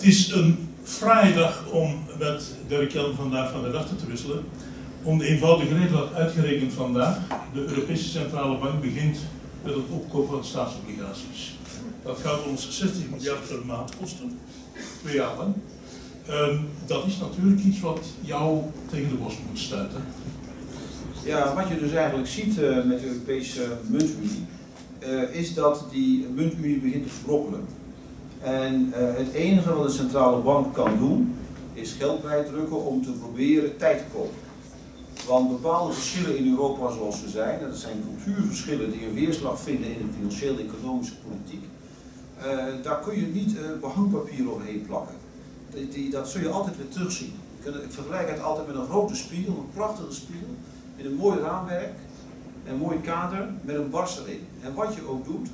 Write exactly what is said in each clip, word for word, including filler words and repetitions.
Het is een fraaie dag om met Dirk-Jan vandaag van de dag te wisselen. Om de eenvoudige reden dat uitgerekend vandaag de Europese Centrale Bank begint met het opkopen van staatsobligaties. Dat gaat ons zestig miljard per maand kosten, twee jaar lang. Um, dat is natuurlijk iets wat jou tegen de borst moet stuiten. Ja, wat je dus eigenlijk ziet uh, met de Europese muntunie, uh, is dat die muntunie begint te verbrokkelen. En uh, het enige wat de centrale bank kan doen, is geld bijdrukken om te proberen tijd te kopen. Want bepaalde verschillen in Europa zoals ze zijn, dat zijn cultuurverschillen die een weerslag vinden in de financieel-economische politiek, uh, daar kun je niet uh, behangpapier overheen plakken. Die, die, dat zul je altijd weer terugzien. Ik vergelijk het altijd met een grote spiegel, een prachtige spiegel, met een mooi raamwerk, een mooi kader, met een barst erin. En wat je ook doet,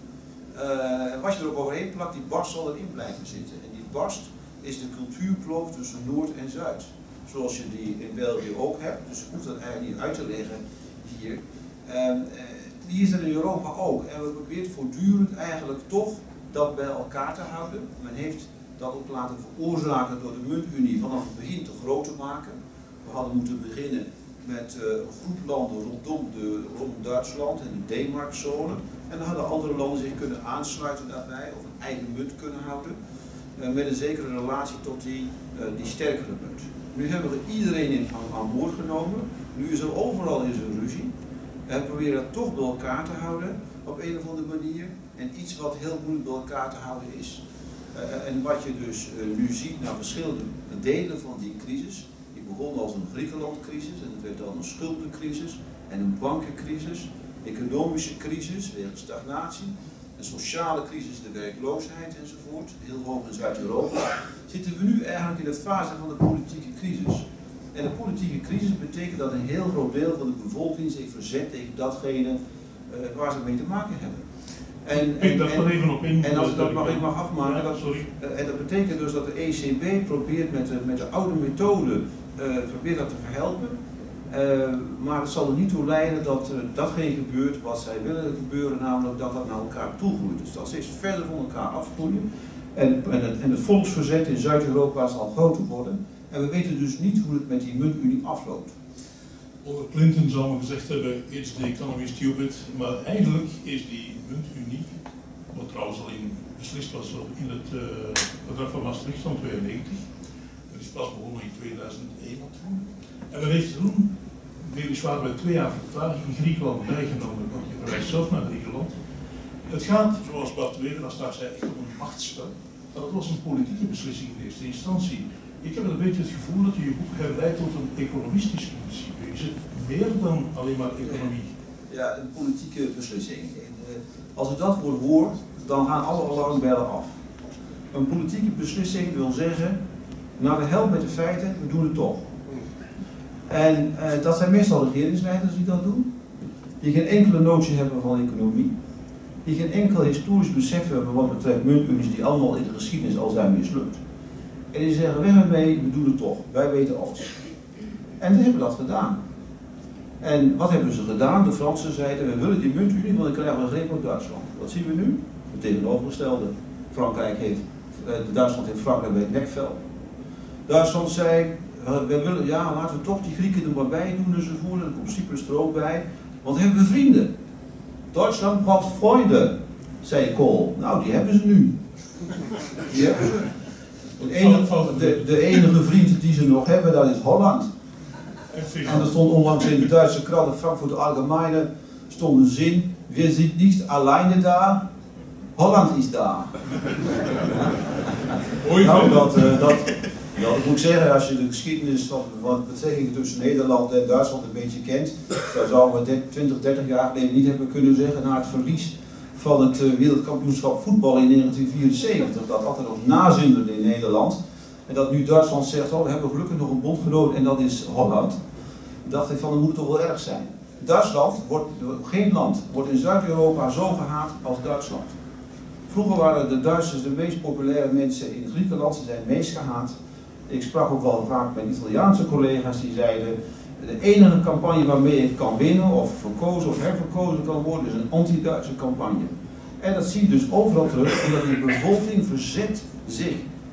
uh, en wat je er ook overheen plakt, die barst zal erin blijven zitten. En die barst is de cultuurkloof tussen Noord en Zuid. Zoals je die in België ook hebt, dus ik hoef dat eigenlijk niet uit te leggen hier. Uh, die is er in Europa ook. En we proberen voortdurend eigenlijk toch dat bij elkaar te houden. Men heeft dat ook laten veroorzaken door de muntunie vanaf het begin te groot te maken. We hadden moeten beginnen met uh, een groep landen rondom, de, rondom Duitsland en de D-markzone. En dan hadden andere landen zich kunnen aansluiten daarbij, of een eigen munt kunnen houden. Uh, met een zekere relatie tot die, uh, die sterkere munt. Nu hebben we iedereen in, aan, aan boord genomen. Nu is er overal in zijn ruzie. En we proberen dat toch bij elkaar te houden op een of andere manier. En iets wat heel moeilijk bij elkaar te houden is. Uh, en wat je dus uh, nu ziet naar verschillende delen van die crisis, die begon als een Griekenlandcrisis en het werd dan een schuldencrisis en een bankencrisis, economische crisis wegens stagnatie, een sociale crisis, de werkloosheid enzovoort, heel hoog in Zuid-Europa, zitten we nu eigenlijk in de fase van de politieke crisis. En de politieke crisis betekent dat een heel groot deel van de bevolking zich verzet tegen datgene uh, waar ze mee te maken hebben. En, en, en, en als ik dat mag, ik mag afmaken, dat, uh, en dat betekent dus dat de E C B probeert met de, met de oude methode uh, probeert dat te verhelpen, uh, maar het zal er niet toe leiden dat uh, datgene gebeurt wat zij willen gebeuren, namelijk dat dat naar elkaar toe groeit. Dus dat steeds verder van elkaar afgroeien en, en, het, en het volksverzet in Zuid-Europa zal groter worden en we weten dus niet hoe het met die muntunie afloopt. Onder Clinton zou men gezegd hebben, it's the economy stupid, maar eigenlijk is die muntunie, wat trouwens al in beslist was in het uh, verdrag van Maastricht van tweeënnegentig, dat is pas begonnen in tweeduizend één natuurlijk. En men heeft toen, weliswaar bij twee jaar vertraging, in Griekenland bijgenomen, want je verwijst zelf naar Griekenland. Het gaat, zoals Bart Wegener straks zei, echt om een machtsspel, maar dat was een politieke beslissing in eerste instantie. Ik heb een beetje het gevoel dat je je boek herleidt tot een economistisch principe. Is het meer dan alleen maar economie? Ja, een politieke beslissing. Als ik dat woord hoor, dan gaan alle alarmbellen af. Een politieke beslissing wil zeggen, naar de hel met de feiten, we doen het toch. En uh, dat zijn meestal regeringsleiders die dat doen, die geen enkele notie hebben van economie, die geen enkel historisch besef hebben wat betreft muntunies die allemaal in de geschiedenis al zijn mislukt. En die zeggen, weg ermee, we doen het toch, wij weten alles. En die hebben dat gedaan. En wat hebben ze gedaan? De Fransen zeiden, we willen die muntunie, want dan krijgen we een greep op Duitsland. Wat zien we nu? Het tegenovergestelde. Frankrijk heeft, Duitsland heeft Frankrijk bij het nekvel. Duitsland zei, we willen, ja, laten we toch die Grieken er maar bij doen enzovoort, en er komt Cyprus er ook bij, want dan hebben we vrienden. Duitsland braucht Freunde, zei Kohl. Nou, die hebben ze nu. Die hebben ze. De enige, de, de enige vriend die ze nog hebben, dat is Holland. En er stond onlangs in de Duitse krant, de Frankfurter Allgemeine, stond een zin, we zijn niet alleine daar, Holland is daar. Nou, dat, uh, dat, dat moet ik zeggen, als je de geschiedenis van, van de betrekkingen tussen Nederland en Duitsland een beetje kent, dan zouden we twintig, dertig jaar geleden niet hebben kunnen zeggen na het verlies van het uh, wereldkampioenschap voetbal in negentien vierenzeventig, dat altijd nog nazinderde in Nederland. En dat nu Duitsland zegt, oh, we hebben gelukkig nog een bondgenoot en dat is Holland. Dan dacht ik van, dat moet toch wel erg zijn. Duitsland, wordt, geen land, wordt in Zuid-Europa zo gehaat als Duitsland. Vroeger waren de Duitsers de meest populaire mensen in Griekenland, ze zijn het meest gehaat. Ik sprak ook wel vaak met Italiaanse collega's die zeiden, de enige campagne waarmee ik kan winnen of verkozen of herverkozen kan worden is een anti-Duitse campagne. En dat zie je dus overal terug, omdat de bevolking verzet zich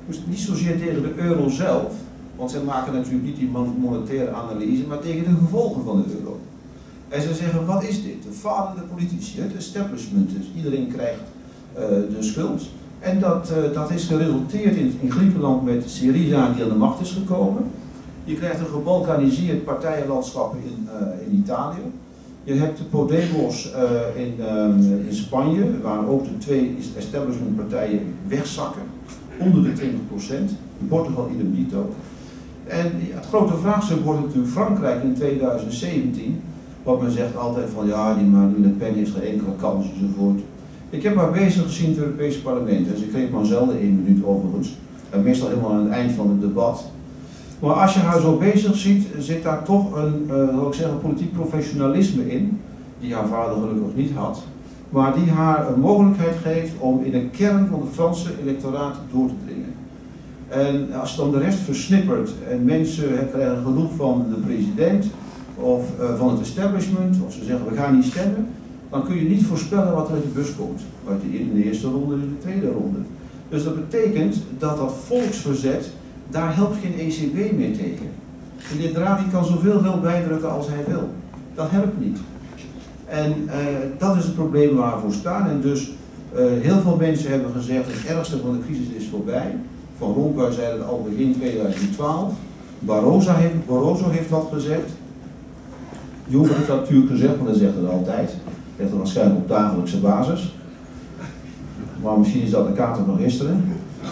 Dus niet zozeer tegen de euro zelf, want zij maken natuurlijk niet die monetaire analyse, maar tegen de gevolgen van de euro. En ze zeggen, wat is dit? De falende politici, het establishment, dus iedereen krijgt uh, de schuld. En dat, uh, dat is geresulteerd in, in Griekenland met Syriza die aan de macht is gekomen. Je krijgt een gebalkaniseerd partijenlandschap in, uh, in Italië. Je hebt de Podemos uh, in, uh, in Spanje, waar ook de twee establishmentpartijen wegzakken, onder de twintig procent. In Portugal idem dito. En ja, het grote vraagstuk wordt natuurlijk Frankrijk in tweeduizend zeventien. Wat men zegt altijd van ja, die Marine Le Pen heeft geen enkele kans enzovoort. Ik heb haar bezig gezien in het Europese parlement. En ze kreeg maar zelden één minuut overigens. En meestal helemaal aan het eind van het debat. Maar als je haar zo bezig ziet, zit daar toch een, uh, zal ik zeggen, politiek professionalisme in. Die haar vader gelukkig niet had. Maar die haar een mogelijkheid geeft om in de kern van het Franse electoraat door te dringen. En als je dan de rest versnippert en mensen krijgen genoeg van de president of uh, van het establishment, of ze zeggen we gaan niet stemmen, dan kun je niet voorspellen wat er uit de bus komt. Uit de, in de eerste ronde en in de tweede ronde. Dus dat betekent dat dat volksverzet, daar helpt geen E C B mee tegen. Meneer Draghi kan zoveel geld bijdrukken als hij wil. Dat helpt niet. En uh, dat is het probleem waar we voor staan. En dus uh, heel veel mensen hebben gezegd het ergste van de crisis is voorbij. Van Rompuy zei het al begin tweeduizend twaalf. Barroso heeft, Barroso heeft wat gezegd. Juncker heeft dat natuurlijk gezegd, maar hij zegt het altijd. Hij zegt het waarschijnlijk op dagelijkse basis. Maar misschien is dat de kater van gisteren.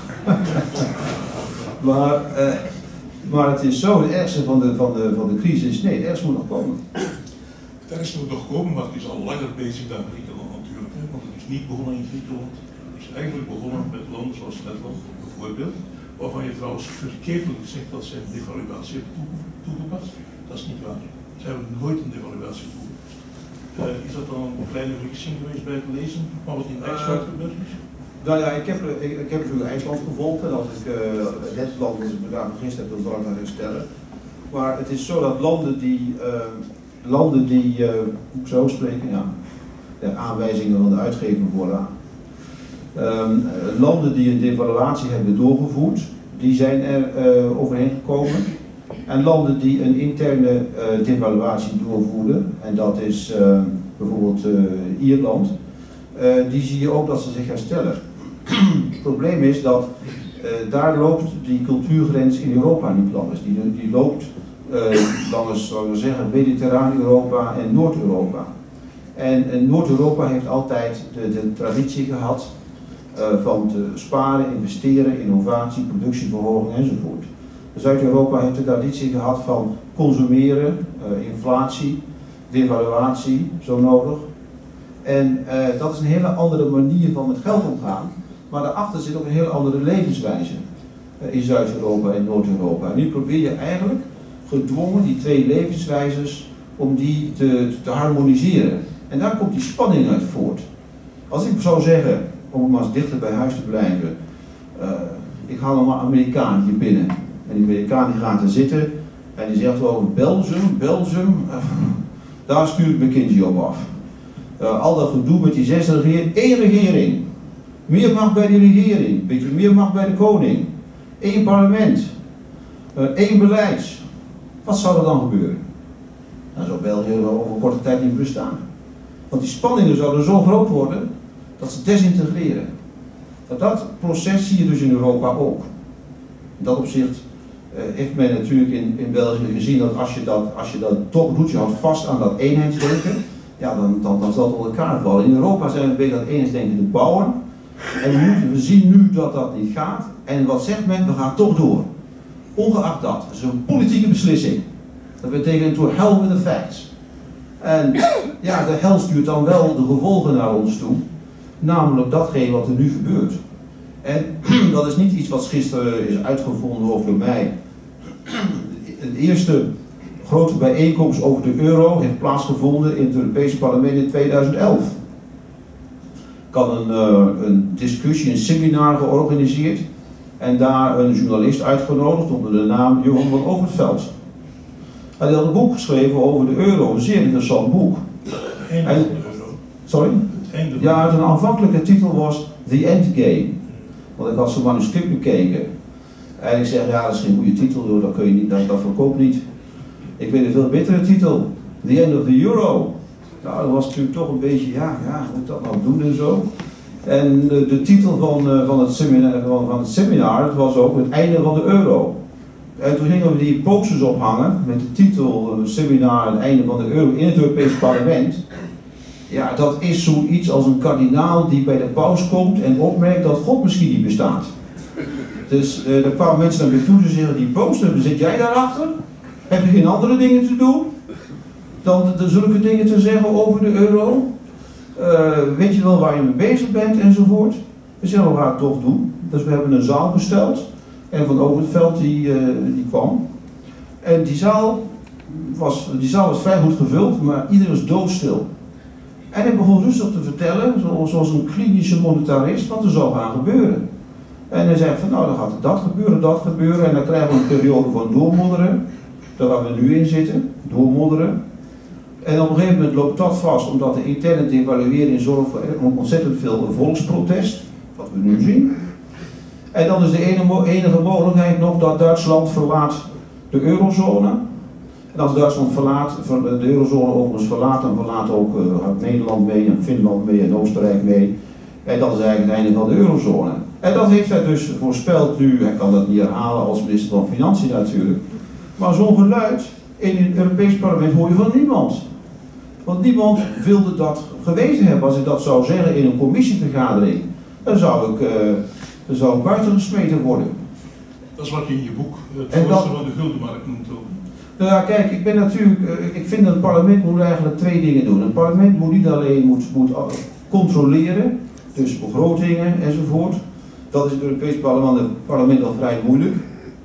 maar, uh, maar het is zo, het ergste van de, van de, van de crisis, nee, het ergste moet nog komen. Het ergste moet nog komen, maar het is al langer bezig dan Griekenland natuurlijk. Hè? Want het is niet begonnen in Griekenland. Het is eigenlijk begonnen met landen zoals Letland bijvoorbeeld. Waarvan je trouwens verkeerdelijk zegt dat ze een devaluatie hebben toegepast. Dat is niet waar. Ze hebben nooit een devaluatie toegepast. Uh, is dat dan een kleine vergissing geweest bij het lezen van wat in IJsland gebeurd is? Nou ja, ik heb, ik, ik heb natuurlijk IJsland gevolgd en als ik uh, het land dat ik me daar vergist heb, dan zal ik dat herstellen. Maar het is zo dat landen die, uh, landen die uh, moet ik zo spreken, ja, de aanwijzingen van de uitgever vooraan. Um, landen die een devaluatie hebben doorgevoerd, die zijn er uh, overheen gekomen. En landen die een interne uh, devaluatie doorvoeren, en dat is uh, bijvoorbeeld uh, Ierland, uh, die zie je ook dat ze zich herstellen. Het probleem is dat uh, daar loopt die cultuurgrens in Europa niet langs. Die, die loopt uh, langs, zouden we zeggen, Mediterraan Europa en Noord-Europa. En, en Noord-Europa heeft altijd de, de traditie gehad uh, van te sparen, investeren, innovatie, productieverhoging enzovoort. Zuid-Europa heeft de traditie gehad van consumeren, uh, inflatie, devaluatie, zo nodig. En uh, dat is een hele andere manier van met geld omgaan, maar daarachter zit ook een hele andere levenswijze uh, in Zuid-Europa en Noord-Europa. En nu probeer je eigenlijk gedwongen die twee levenswijzes om die te, te harmoniseren. En daar komt die spanning uit voort. Als ik zou zeggen, om maar eens dichter bij huis te blijven, uh, ik haal nog maar een Amerikaan hier binnen. En die Amerikaan die gaat er zitten en die zegt wel Belgium, Belgium, uh, daar stuurt McKinsey op af. Uh, al dat gedoe met die zes regeringen, één regering. Meer macht bij die regering, beetje meer macht bij de koning. Eén parlement, uh, één beleid. Wat zou er dan gebeuren? Dan zou België over een korte tijd niet bestaan. Want die spanningen zouden zo groot worden dat ze desintegreren. Dat, dat proces zie je dus in Europa ook. In dat opzicht uh, heeft men natuurlijk in, in België gezien dat als je dat, als je dat toch doet, je houdt vast aan dat eenheidsdenken, ja, dan, dan, dan zal het onder elkaar vallen. In Europa zijn we bezig dat eenheidsdenken te bouwen. En we, we zien nu dat dat niet gaat. En wat zegt men? We gaan toch door. Ongeacht dat. Dat is een politieke beslissing. Dat betekent to hell with the facts. En ja, de hel stuurt dan wel de gevolgen naar ons toe. Namelijk datgene wat er nu gebeurt. En dat is niet iets wat gisteren is uitgevonden over mij. De eerste grote bijeenkomst over de euro heeft plaatsgevonden in het Europese parlement in tweeduizend elf. Ik had een, uh, een discussie, een seminar georganiseerd en daar een journalist uitgenodigd onder de naam Johan van Overveld. Hij had een boek geschreven over de euro, een zeer interessant boek. En, sorry? Ja, zijn aanvankelijke titel was The Endgame. Want ik had zijn manuscript bekeken. En ik zeg, ja, dat is geen goede titel, joh, dat kun je niet, dat, dat verkoopt niet. Ik weet een veel betere titel, The End of the Euro. Nou, dat was natuurlijk toch een beetje, ja, ja, hoe moet ik dat nou doen en zo. En de, de titel van, uh, van, het seminar, van, van het seminar, het was ook het einde van de euro. En toen gingen we die posters ophangen met de titel uh, seminar, het einde van de euro in het Europees Parlement. Ja, dat is zoiets als een kardinaal die bij de paus komt en opmerkt dat God misschien niet bestaat. Dus uh, er kwamen mensen naar me toe te zeggen, die poster, zit jij daarachter? Heb je geen andere dingen te doen dan de, de zulke dingen te zeggen over de euro? Uh, weet je wel waar je mee bezig bent enzovoort? We zeggen, we gaan het toch doen. Dus we hebben een zaal besteld en Van Overveld die, uh, die kwam. En die zaal, was, die zaal was vrij goed gevuld, maar iedereen was doodstil. En hij begon rustig te vertellen, zoals een klinische monetarist, wat er zou gaan gebeuren. En hij zei van, nou dan gaat er dat gebeuren, dat gebeuren, en dan krijgen we een periode van doormodderen, daar waar we nu in zitten, doormodderen. En op een gegeven moment loopt dat vast, omdat de interne devaluering zorgt voor ontzettend veel volksprotest, wat we nu zien. En dan is de enige, enige mogelijkheid nog dat Duitsland verlaat de eurozone. En als Duitsland verlaat, de eurozone overigens verlaat, dan verlaat ook uh, Nederland mee, en Finland mee, en Oostenrijk mee. En dat is eigenlijk het einde van de eurozone. En dat heeft hij dus voorspeld nu, hij kan dat niet herhalen als minister van Financiën natuurlijk. Maar zo'n geluid in het Europees Parlement hoor je van niemand. Want niemand wilde dat geweten hebben. Als ik dat zou zeggen in een commissievergadering, dan zou ik, uh, dan zou ik buiten gesmeten worden. Dat is wat je in je boek het voorstel van de guldenmarkt noemt ook. Nou ja, kijk, ik ben natuurlijk, uh, ik vind dat het parlement moet eigenlijk twee dingen doen. Het parlement moet niet alleen moet, moet controleren, dus begrotingen enzovoort. Dat is het Europees parlement, het parlement al vrij moeilijk.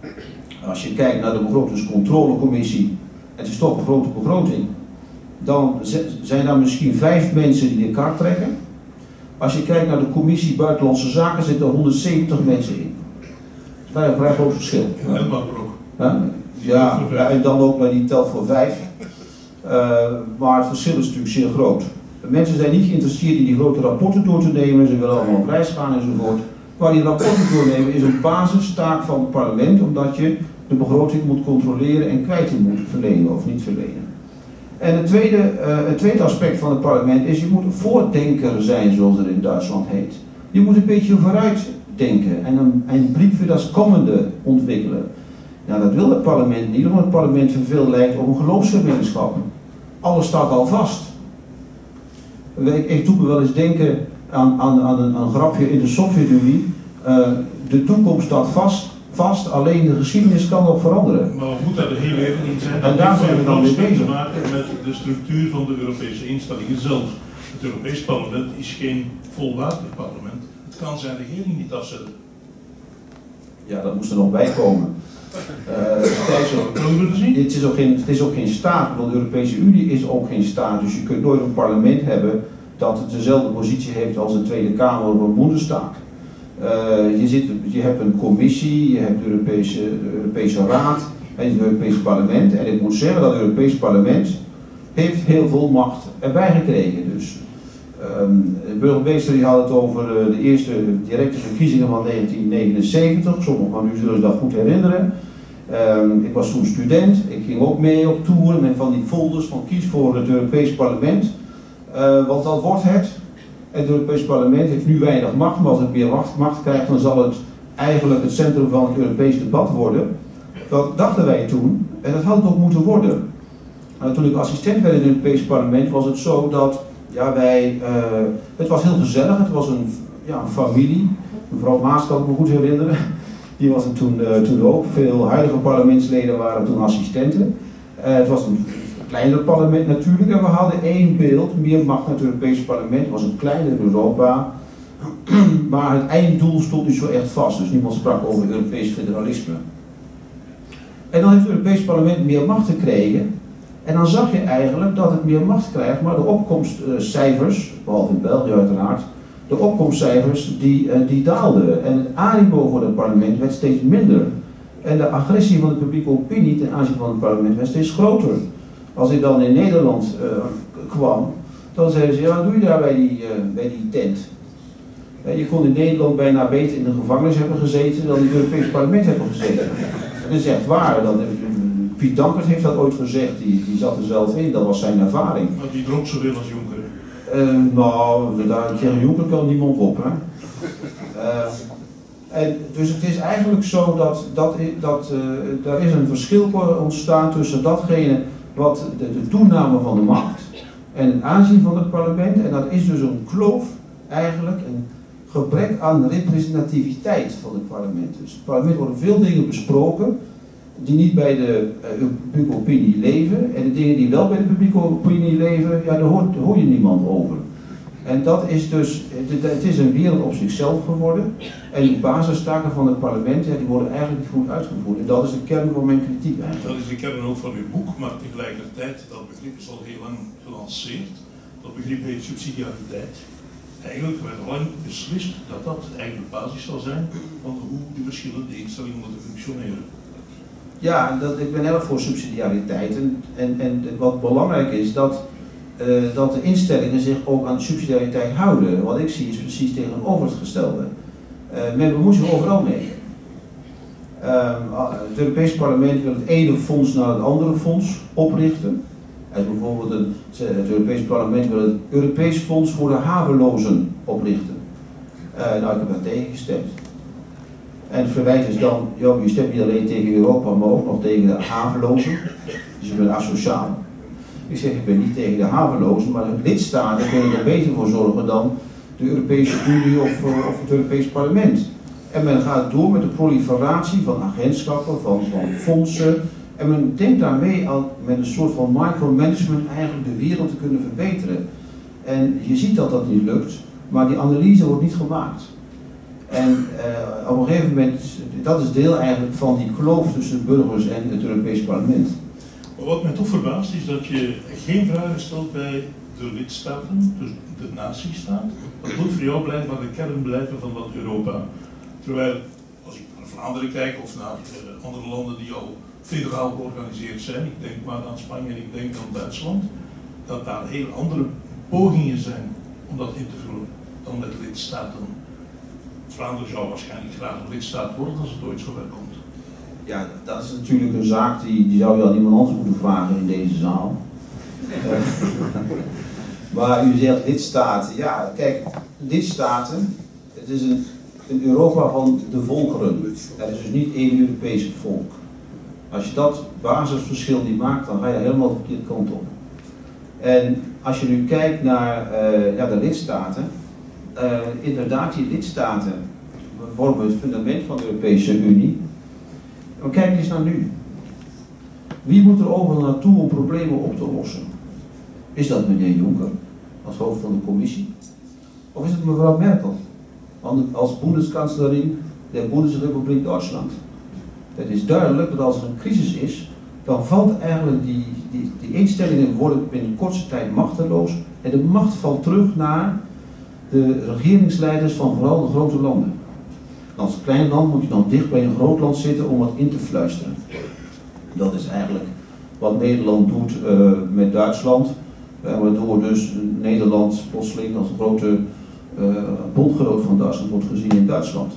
Als je kijkt naar de begrotingscontrolecommissie, het is toch een grote begroting. Dan zijn daar misschien vijf mensen die de kaart trekken. Als je kijkt naar de commissie Buitenlandse Zaken, zitten er honderdzeventig mensen in. Dat is een vrij groot verschil. En Elmar ook. Ja, ja, ja, en dan ook, maar die telt voor vijf. Uh, maar het verschil is natuurlijk zeer groot. De mensen zijn niet geïnteresseerd in die grote rapporten door te nemen, ze willen allemaal op reis gaan enzovoort. Maar die rapporten doornemen is een basistaak van het parlement, omdat je de begroting moet controleren en kwijting moet verlenen of niet verlenen. En het tweede, uh, het tweede aspect van het parlement is, je moet een voordenker zijn, zoals het in Duitsland heet. Je moet een beetje vooruit denken en een, een blik voor dat komende ontwikkelen. Nou, dat wil het parlement niet, omdat het parlement veel lijkt op een geloofsgemeenschap. Alles staat al vast. Ik, ik doe me wel eens denken aan, aan, aan een, een grapje in de Sovjet-Unie. Uh, de toekomst staat vast. Vast, alleen de geschiedenis kan nog veranderen. Maar we moeten daar de hele wereld in zijn. En daar zijn we dan mee bezig. te maken met de structuur van de Europese instellingen zelf. Het Europees Parlement is geen volwaardig parlement. Het kan zijn regering niet afzetten. Ja, dat moest er nog bij komen. Uh, het, is ook geen, het is ook geen staat, want de Europese Unie is ook geen staat. Dus je kunt nooit een parlement hebben dat dezelfde positie heeft als de Tweede Kamer of een Bundestag. Uh, je, zit, je hebt een commissie, je hebt de Europese, de Europese Raad en het Europese Parlement. En ik moet zeggen dat het Europese Parlement heeft heel veel macht erbij gekregen. Dus, um, de burgemeester die had het over de, de eerste directe verkiezingen van negentien negenenzeventig. Sommigen van u zullen zich dat goed herinneren. Um, ik was toen student, ik ging ook mee op tour met van die folders van kies voor het Europees Parlement. Uh, want dat wordt het. Het Europees Parlement heeft nu weinig macht, maar als het meer macht, macht krijgt, dan zal het eigenlijk het centrum van het Europees debat worden. Dat dachten wij toen, en dat had het ook moeten worden. Uh, toen ik assistent werd in het Europees Parlement was het zo dat, ja wij, uh, het was heel gezellig, het was een, ja, een familie. Mevrouw Maas kan ik me goed herinneren, die was er toen, uh, toen ook. Veel huidige parlementsleden waren toen assistenten. Uh, het was een kleiner parlement natuurlijk, en we hadden één beeld, meer macht naar het Europese parlement, het was een kleiner Europa, maar het einddoel stond niet zo echt vast, dus niemand sprak over Europees federalisme. En dan heeft het Europees parlement meer macht gekregen, en dan zag je eigenlijk dat het meer macht krijgt, maar de opkomstcijfers, behalve in België uiteraard, de opkomstcijfers die, die daalden, en het animo voor het parlement werd steeds minder. En de agressie van de publieke opinie ten aanzien van het parlement werd steeds groter. Als ik dan in Nederland uh, kwam, dan zeiden ze, ja, wat doe je daar bij die, uh, bij die tent? Je kon in Nederland bijna beter in de gevangenis hebben gezeten dan in het Europees Parlement hebben gezeten. Dat is echt waar. Dat, Piet Dankert heeft dat ooit gezegd, die, die zat er zelf in, dat was zijn ervaring. Maar die dronk zoveel als Juncker. Uh, nou, daar, tegen Juncker kan niemand op. Hè? Uh, en dus het is eigenlijk zo dat, dat, dat uh, daar is een verschil ontstaan tussen datgene wat de, de toename van de macht en het aanzien van het parlement. En dat is dus een kloof, eigenlijk een gebrek aan representativiteit van het parlement. Dus in het parlement worden veel dingen besproken die niet bij de uh, publieke opinie leven. En de dingen die wel bij de publieke opinie leven, ja, daar hoort, daar hoor je niemand over. En dat is dus, het is een wereld op zichzelf geworden. En de basistaken van het parlement, ja, die worden eigenlijk niet goed uitgevoerd. En dat is de kern van mijn kritiek eigenlijk. Dat is de kern ook van uw boek, maar tegelijkertijd, dat begrip is al heel lang gelanceerd. Dat begrip heet subsidiariteit. Eigenlijk werd al lang beslist dat dat eigenlijk de basis zal zijn van hoe de verschillende instellingen moeten functioneren. Ja, dat, ik ben erg voor subsidiariteit. En, en, en wat belangrijk is, dat, uh, dat de instellingen zich ook aan subsidiariteit houden. Wat ik zie is precies tegenovergestelde. Uh, men bemoeit zich overal mee. Uh, het Europees Parlement wil het ene fonds naar het andere fonds oprichten. Als bijvoorbeeld een, het Europees Parlement wil het Europees Fonds voor de Havelozen oprichten. Uh, nou, ik heb daar tegen gestemd. En het verwijt is dan, joh, je stemt niet alleen tegen Europa, maar ook nog tegen de havelozen. Dus je bent asociaal. Ik zeg, ik ben niet tegen de havelozen, maar de lidstaten kunnen er beter voor zorgen dan de Europese Unie of, of het Europees Parlement. En men gaat door met de proliferatie van agentschappen, van, van fondsen. En men denkt daarmee al met een soort van micromanagement eigenlijk de wereld te kunnen verbeteren. En je ziet dat dat niet lukt, maar die analyse wordt niet gemaakt. En uh, op een gegeven moment, dat is deel eigenlijk van die kloof tussen de burgers en het Europees Parlement. Maar wat mij toch verbaast is dat je geen vragen stelt bij de lidstaten, dus de natiestaat. Dat moet voor jou blijkbaar de kern blijven van wat Europa. Terwijl, als ik naar Vlaanderen kijk of naar uh, andere landen die al federaal georganiseerd zijn, ik denk maar aan Spanje en ik denk aan Duitsland, dat daar heel andere pogingen zijn om dat in te vullen dan met lidstaten. Vlaanderen zou waarschijnlijk graag een lidstaat worden als het ooit zover komt. Ja, dat is natuurlijk een zaak die, die zou je aan iemand anders moeten vragen in deze zaal. uh, maar u zegt lidstaten. Ja, kijk, lidstaten, het is een, een Europa van de volkeren. Het is dus niet één Europees volk. Als je dat basisverschil niet maakt, dan ga je helemaal de verkeerde kant op. En als je nu kijkt naar uh, ja, de lidstaten, uh, inderdaad, die lidstaten vormen het fundament van de Europese Unie. Maar kijk eens naar nu. Wie moet er overal naartoe om problemen op te lossen? Is dat meneer Juncker, als hoofd van de commissie? Of is het mevrouw Merkel, als Bundeskanzlerin der Bundesrepubliek Duitsland? Het is duidelijk dat als er een crisis is, dan valt eigenlijk die, die, die instellingen worden binnen kortste tijd machteloos en de macht valt terug naar de regeringsleiders van vooral de grote landen. En als klein land moet je dan dicht bij een groot land zitten om wat in te fluisteren. Dat is eigenlijk wat Nederland doet uh, met Duitsland, uh, waardoor dus Nederland plotseling als grote uh, bondgenoot van Duitsland wordt gezien in Duitsland.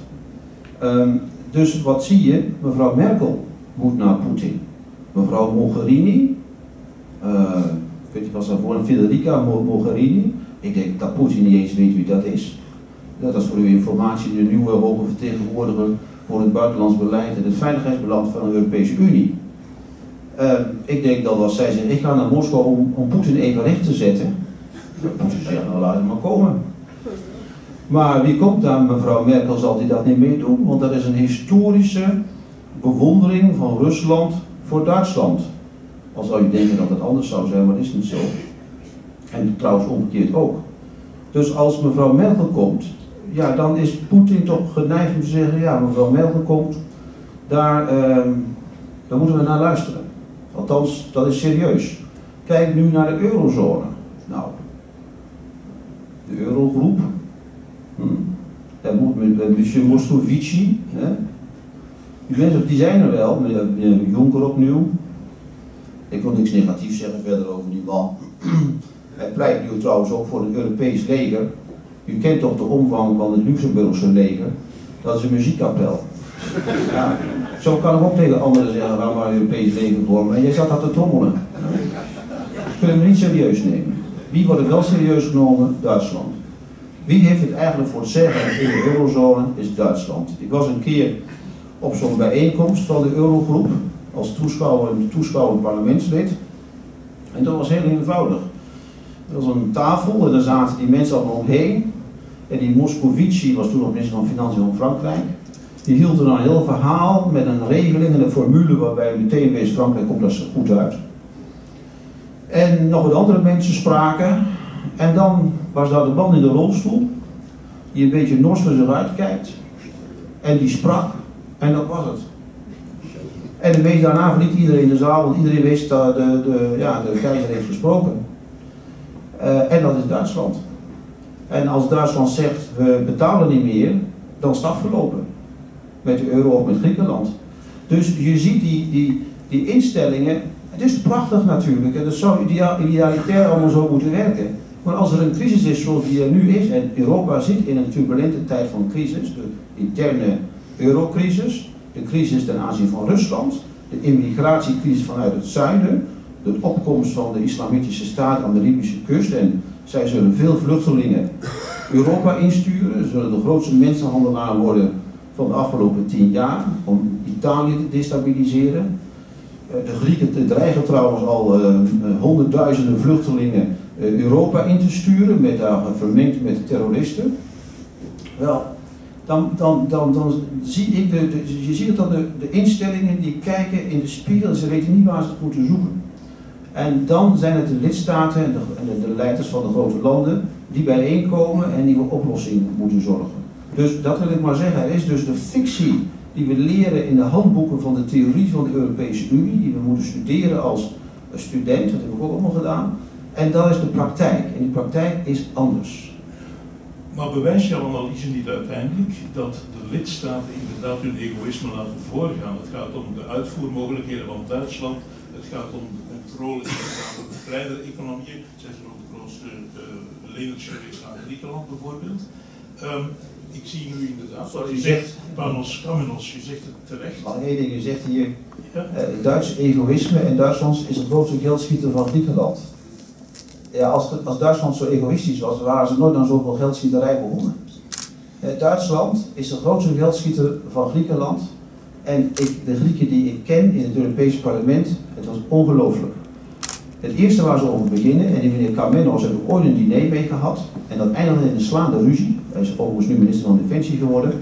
Um, dus wat zie je? Mevrouw Merkel moet naar Poetin. Mevrouw Mogherini, uh, ik weet niet wat ze daarvoor, Federica Mogherini, ik denk dat Poetin niet eens weet wie dat is. Dat is voor uw informatie de nieuwe hoge vertegenwoordiger voor het buitenlands beleid en het veiligheidsbeleid van de Europese Unie. Uh, ik denk dat als zij zegt, ik ga naar Moskou om, om Poetin even recht te zetten, dan Poetin zegt, nou laat hem maar komen. Maar wie komt daar? Mevrouw Merkel zal die dat niet meedoen, want dat is een historische bewondering van Rusland voor Duitsland. Al zou je denken dat het anders zou zijn, maar dat is niet zo. En trouwens omgekeerd ook. Dus als mevrouw Merkel komt, ja, dan is Poetin toch geneigd om te zeggen, ja, mevrouw Merkel komt, daar, eh, daar moeten we naar luisteren. Althans, dat is serieus. Kijk nu naar de eurozone. Nou, de eurogroep. Hm. Daar moet met monsieur Moscovici. Hè. Die mensen die zijn er wel, meneer, meneer Juncker opnieuw. Ik wil niks negatiefs zeggen verder over die man. Hij pleit nu trouwens ook voor een Europees leger. U kent toch de omvang van het Luxemburgse leger? Dat is een muziekkapel. Ja, zo kan ik ook tegen anderen zeggen, laat maar een Europees leger vormen. En jij zat dat te trommelen. Dat kunnen we niet serieus nemen. Wie wordt het wel serieus genomen? Duitsland. Wie heeft het eigenlijk voor het zeggen in de eurozone? Is Duitsland. Ik was een keer op zo'n bijeenkomst van de Eurogroep als toeschouwer, toeschouwend parlementslid. En dat was heel eenvoudig. Er was een tafel en daar zaten die mensen allemaal omheen. En die Moscovici was toen nog minister van Financiën van Frankrijk. Die hield er dan een heel verhaal met een regeling en een formule waarbij meteen wist, Frankrijk komt dat goed uit. En nog wat andere mensen spraken. En dan was daar de man in de rolstoel, die een beetje nors voor zich uitkijkt. En die sprak. En dat was het. En de week daarna verliet iedereen de zaal, want iedereen wist dat de, de, ja, de keizer heeft gesproken. Uh, en dat is Duitsland. En als Duitsland zegt, we betalen niet meer, dan is het afgelopen. Met de euro of met Griekenland. Dus je ziet die, die, die instellingen, het is prachtig natuurlijk, en dat zou idealitair allemaal zo moeten werken. Maar als er een crisis is zoals die er nu is, en Europa zit in een turbulente tijd van crisis, de interne eurocrisis, de crisis ten aanzien van Rusland, de immigratiecrisis vanuit het zuiden, de opkomst van de islamitische staat aan de Libische kust, en zij zullen veel vluchtelingen Europa insturen, zullen de grootste mensenhandelaar worden van de afgelopen tien jaar, om Italië te destabiliseren. De Grieken dreigen trouwens al uh, honderdduizenden vluchtelingen uh, Europa in te sturen, met, uh, vermengd met terroristen. Wel, dan, dan, dan, dan zie ik, de, de, je ziet dat de, de instellingen die kijken in de spiegel en ze weten niet waar ze het moeten zoeken. En dan zijn het de lidstaten en de, en de leiders van de grote landen die bijeenkomen en die voor oplossingen moeten zorgen. Dus dat wil ik maar zeggen, er is dus de fictie die we leren in de handboeken van de theorie van de Europese Unie, die we moeten studeren als student, dat heb ik ook allemaal gedaan. En dat is de praktijk. En die praktijk is anders. Maar bewijst jouw analyse niet uiteindelijk dat de lidstaten inderdaad hun egoïsme laten voorgaan? Het gaat om de uitvoermogelijkheden van Duitsland, het gaat om de controle in de kleinere economieën, zijn ze ook de grootste uh, leners geweest aan Griekenland bijvoorbeeld. Um, Ik zie nu inderdaad, zoals je zegt, Panos Kamenos, je zegt het terecht. Al één ding, je zegt hier, ja. uh, Duits egoïsme en Duitsland is het grootste geldschieter van Griekenland. Ja, als, als Duitsland zo egoïstisch was, waren ze nooit aan zoveel geldschieterij begonnen. Uh, Duitsland is de grootste geldschieter van Griekenland. En ik, de Grieken die ik ken in het Europese parlement, het was ongelooflijk. Het eerste waar ze over beginnen, en die meneer Kamenos heb ik ooit een diner mee gehad, en dat eindigde in een slaande ruzie. Hij is overigens nu minister van Defensie geworden.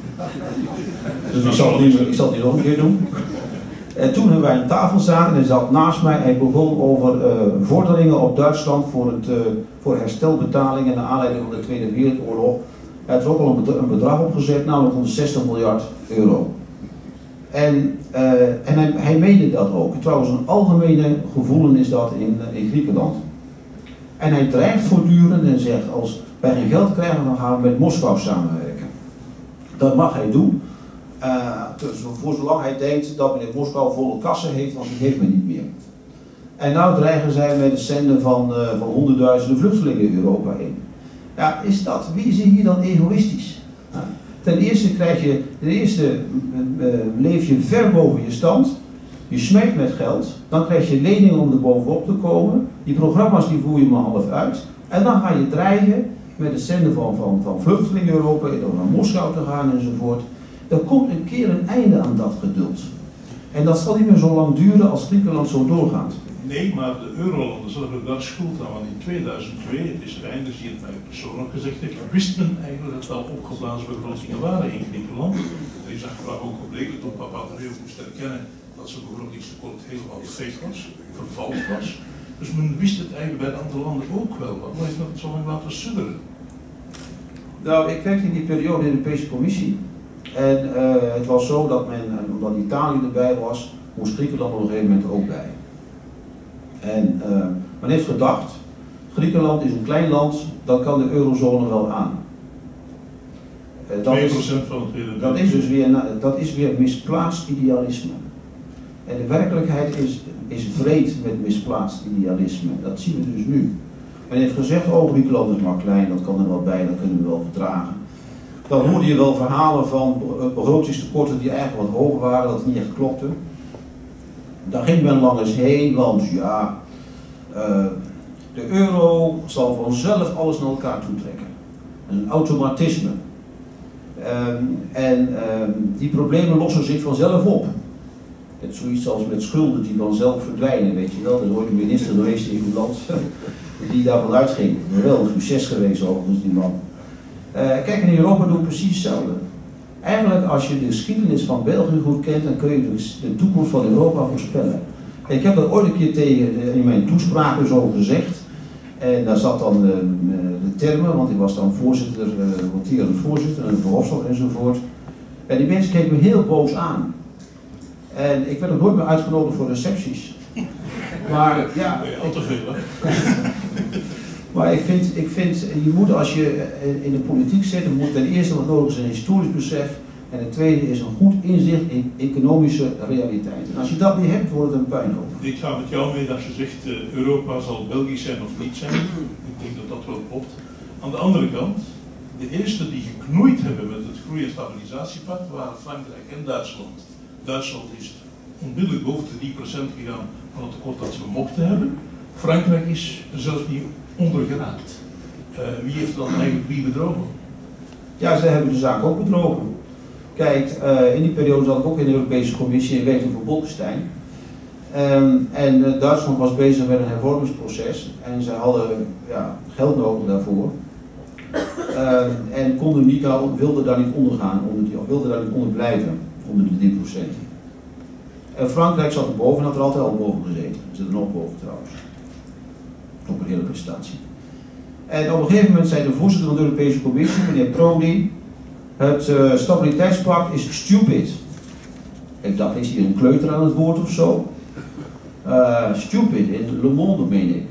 Dus ik zal het niet, ik zal het niet nog een keer doen. En toen hebben wij aan tafel zaten en hij zat naast mij en hij begon over uh, vorderingen op Duitsland voor, het, uh, voor herstelbetalingen naar aanleiding van de Tweede Wereldoorlog. Hij had er ook al een bedrag opgezet, namelijk honderdzestig miljard euro. En, uh, en hij, hij meende dat ook. Trouwens, een algemene gevoelen is dat in, in Griekenland. En hij dreigt voortdurend en zegt, als wij geen geld krijgen, dan gaan we met Moskou samenwerken. Dat mag hij doen, uh, voor zolang hij denkt dat meneer Moskou volle kassen heeft, want die heeft men niet meer. En nou dreigen zij met het zenden van, uh, van honderdduizenden vluchtelingen Europa in. Ja, is dat, wie is hier dan egoïstisch? Uh, ten eerste krijg je, ten eerste uh, uh, leef je ver boven je stand, je smijt met geld, dan krijg je leningen om er bovenop te komen, die programma's die voer je maar half uit, en dan ga je dreigen met het zenden van, van, van vluchtelingen in Europa, om naar Moskou te gaan enzovoort. Er komt een keer een einde aan dat geduld. En dat zal niet meer zo lang duren als Griekenland zo doorgaat. Nee, maar de eurolanden zullen er wel schuld aan, want in tweeduizend twee, het is Reinders die het mij persoonlijk gezegd heeft, wist men eigenlijk dat wel opgeblazen begrotingen waren in Griekenland. Er is achteraf ook gebleken toen Papandreou moest erkennen dat zijn begrotingstekort helemaal fake was, vervals was. Dus men wist het eigenlijk bij de andere landen ook wel, maar men heeft het zo lang laten sudderen. Nou, ik werkte in die periode in de Europese Commissie. En uh, het was zo dat men, omdat Italië erbij was, moest Griekenland op een gegeven moment ook bij. En uh, men heeft gedacht, Griekenland is een klein land, dat kan de eurozone wel aan. Uh, dat, twee procent van het hele dat is dus weer, dat is weer misplaatst idealisme. En de werkelijkheid is, is vreed met misplaatst idealisme. Dat zien we dus nu. Men heeft gezegd, oh Griekenland is maar klein, dat kan er wel bij, dat kunnen we wel verdragen. Dan hoorde je wel verhalen van begrotingstekorten die eigenlijk wat hoger waren, dat het niet echt klopte. Daar ging men lang eens heen, want ja, uh, de euro zal vanzelf alles naar elkaar toetrekken. Een automatisme. Um, en um, die problemen lossen zich vanzelf op. Het is zoiets als met schulden die vanzelf verdwijnen, weet je wel. Er is ooit een minister geweest in uw land die daarvan uitging. Geweldig succes geweest overigens, die man. Uh, kijk, in Europa doen we precies hetzelfde. Eigenlijk, als je de geschiedenis van België goed kent, dan kun je dus de toekomst van Europa voorspellen. Ik heb dat ooit een keer tegen, in mijn toespraak zo gezegd. En daar zat dan uh, de termen, want ik was dan voorzitter, uh, roterend voorzitter, en een Verhofstadt enzovoort. En die mensen keken me heel boos aan. En ik werd ook nooit meer uitgenodigd voor recepties. Maar ja, al te veel, hè? Maar ik vind, ik vind, je moet als je in de politiek zit, dan moet ten eerste wat nodig is een historisch besef. En het tweede is een goed inzicht in economische realiteit. En als je dat niet hebt, wordt het een puinhoop. Ik ga met jou mee dat je zegt, uh, Europa zal Belgisch zijn of niet zijn. Ik denk dat dat wel klopt. Aan de andere kant, de eerste die geknoeid hebben met het groei- en stabilisatiepact waren Frankrijk en Duitsland. Duitsland is onmiddellijk boven de drie procent gegaan van het tekort dat ze mochten hebben. Frankrijk is er zelfs niet onder geraakt. Uh, wie heeft dan eigenlijk wie bedrogen? Ja, ze hebben de zaak ook bedrogen. Kijk, uh, in die periode zat ik ook in de Europese Commissie en werkte voor Bolkestein. Um, en uh, Duitsland was bezig met een hervormingsproces en ze hadden ja, geld nodig daarvoor. Um, en konden niet, wilden daar niet onder gaan, onder die, of wilden daar niet onder blijven, onder de drie procent. En Frankrijk zat er boven en had er altijd al boven gezeten. Ze zitten er nog boven trouwens. Ook een hele prestatie. En op een gegeven moment zei de voorzitter van de Europese Commissie, meneer Prodi, het uh, stabiliteitspact is stupid. Ik dacht, is hier een kleuter aan het woord of zo? Uh, stupid, in Le Monde meen ik.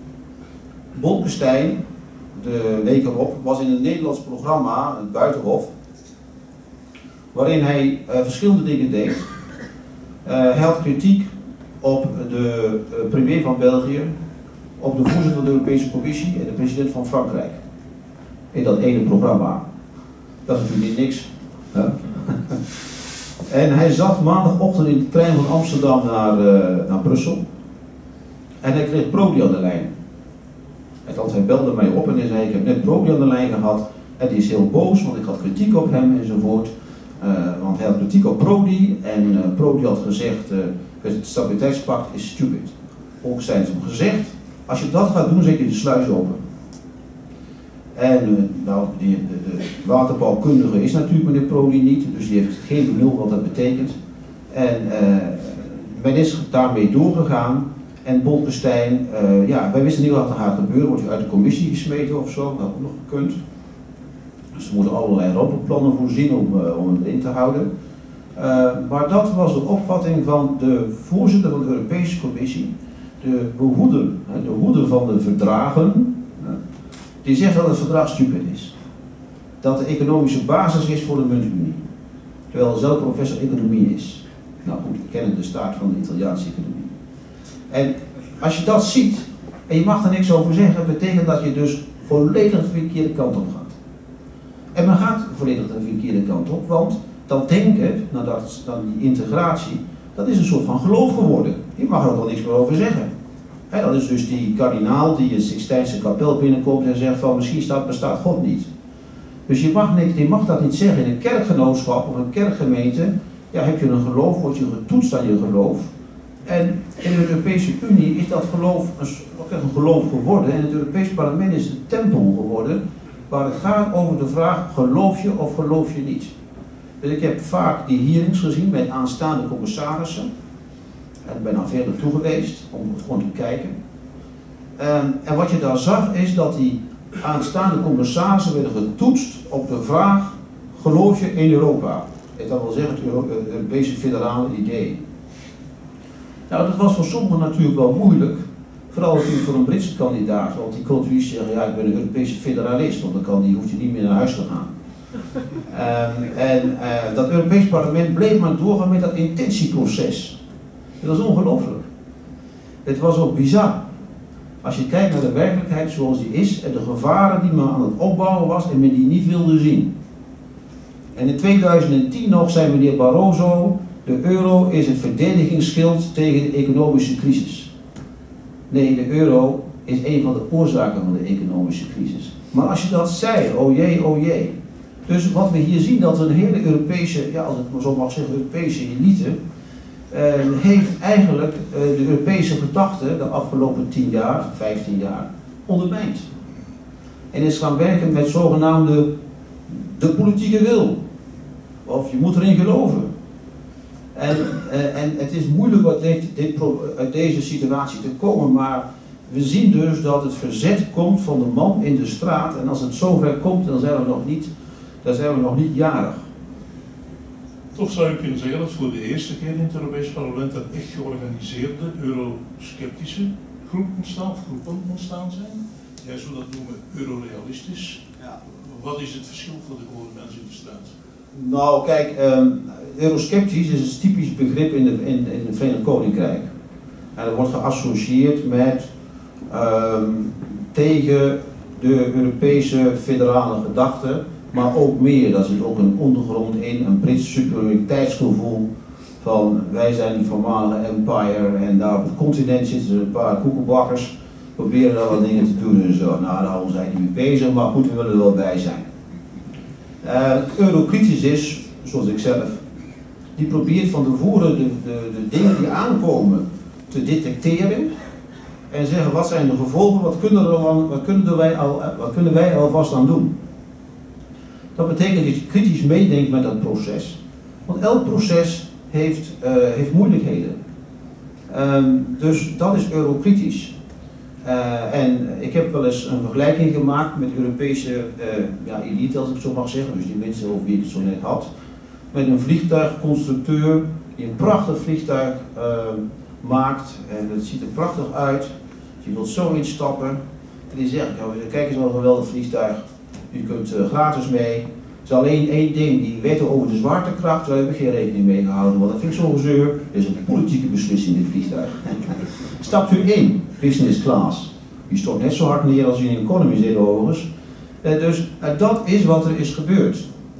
Bolkestein, de week erop, was in een Nederlands programma, het Buitenhof, waarin hij uh, verschillende dingen deed. Uh, hij had kritiek op de uh, premier van België, op de voorzitter van de Europese Commissie en de president van Frankrijk. In dat ene programma. Dat is natuurlijk niet niks. Hè? En hij zat maandagochtend in de trein van Amsterdam naar, uh, naar Brussel. En hij kreeg Prodi aan de lijn. Althans, hij belde mij op en hij zei, ik heb net Prodi aan de lijn gehad. En die is heel boos, want ik had kritiek op hem enzovoort. Uh, want hij had kritiek op Prodi. En uh, Prodi had gezegd, uh, het stabiliteitspact is stupid. Bolkestein heeft hem gezegd, als je dat gaat doen, zet je de sluis open. En uh, nou, de, de, de waterbouwkundige is natuurlijk meneer Prodi niet, dus die heeft geen benul wat dat betekent. En uh, men is daarmee doorgegaan en Bolkestein, uh, ja, wij wisten niet wat er gaat gebeuren, wordt hij uit de commissie gesmeten of zo, dat had ook nog gekund. Dus er moeten allerlei rampenplannen voorzien om, uh, om hem erin te houden. Uh, maar dat was de opvatting van de voorzitter van de Europese Commissie, de behoeder, de hoeder van de verdragen, die zegt dat het verdrag stupid is. Dat de economische basis is voor de muntunie. Terwijl hij zelf professor economie is. Nou goed, we kennen de staat van de Italiaanse economie. En als je dat ziet, en je mag er niks over zeggen, betekent dat je dus volledig de verkeerde kant op gaat. En men gaat volledig de verkeerde kant op, want dat denken, nou dat, dan die integratie, dat is een soort van geloof geworden. Je mag er ook wel niks meer over zeggen. He, dat is dus die kardinaal die een Sixtijnse kapel binnenkomt en zegt van misschien staat, bestaat God niet. Dus je mag, niet, je mag dat niet zeggen. In een kerkgenootschap of een kerkgemeente, ja, heb je een geloof, word je getoetst aan je geloof. En in de Europese Unie is dat geloof een, ook echt een geloof geworden. En het Europees Parlement is een tempel geworden waar het gaat over de vraag geloof je of geloof je niet. Dus ik heb vaak die hearings gezien met aanstaande commissarissen. En ben daar verder toe geweest om het gewoon te kijken. Um, en wat je daar zag is dat die aanstaande commissarissen werden getoetst op de vraag: geloof je in Europa? Dat wil zeggen het Euro Europese federale idee. Nou, dat was voor sommigen natuurlijk wel moeilijk. Vooral natuurlijk voor een Britse kandidaat, want die kon natuurlijk zeggen: ja, ik ben een Europese federalist, want dan kan die, hoeft je niet meer naar huis te gaan. Um, en uh, dat Europees Parlement bleef maar doorgaan met dat intentieproces. Dat was ongelooflijk. Het was ook bizar. Als je kijkt naar de werkelijkheid zoals die is en de gevaren die men aan het opbouwen was en men die niet wilde zien. En in tweeduizend tien nog zei meneer Barroso, de euro is het verdedigingsschild tegen de economische crisis. Nee, de euro is een van de oorzaken van de economische crisis. Maar als je dat zei, oh jee, oh jee. Dus wat we hier zien, dat een hele Europese, ja, als ik maar zo mag zeggen, Europese elite, eh, heeft eigenlijk eh, de Europese gedachte de afgelopen tien jaar, vijftien jaar, ondermijnd. En is gaan werken met zogenaamde de politieke wil. Of je moet erin geloven. En, eh, en het is moeilijk uit, dit, dit, uit deze situatie te komen, maar we zien dus dat het verzet komt van de man in de straat. En als het zover komt, dan zijn we nog niet, dan zijn we nog niet jarig. Toch zou je kunnen zeggen dat voor de eerste keer in het Europees Parlement er echt georganiseerde eurosceptische groepen ontstaan, of groepen ontstaan zijn. Jij zou dat noemen eurorealistisch. Ja. Wat is het verschil voor de gewone mensen in de straat? Nou, kijk, um, eurosceptisch is een typisch begrip in, de, in, in het Verenigd Koninkrijk. En dat wordt geassocieerd met um, tegen de Europese federale gedachte, maar ook meer. Daar zit ook een ondergrond in, een Brits superioriteitsgevoel van wij zijn die voormalige empire en daar op het continent zitten er een paar koekenbakkers, proberen daar wat dingen te doen en zo. Nou, daar houden zij niet mee bezig, maar goed, we willen er wel bij zijn. Uh, eurokritisch is, zoals ik zelf, die probeert van tevoren de, de, de dingen die aankomen te detecteren en zeggen wat zijn de gevolgen, wat kunnen, er al, wat kunnen, wij, al, wat kunnen wij alvast aan doen. Dat betekent dat je kritisch meedenkt met dat proces, want elk proces heeft, uh, heeft moeilijkheden. Um, dus dat is eurokritisch. Uh, en ik heb wel eens een vergelijking gemaakt met Europese uh, ja, elite, als ik zo mag zeggen, dus die mensen over wie ik het zo net had, met een vliegtuigconstructeur die een prachtig vliegtuig uh, maakt en het ziet er prachtig uit. Je wilt zo instappen en die zegt, nou, kijk eens wat een geweldig vliegtuig, je kunt uh, gratis mee. Er is alleen één ding, die wetten over de zwaartekracht, daar heb ik geen rekening mee gehouden, want dat vind ik zo'n gezeur. Dat is een politieke beslissing, dit vliegtuig. Stapt u in, business class. U stort net zo hard neer als u in economy zit overigens. Uh, dus uh, dat is wat er is gebeurd.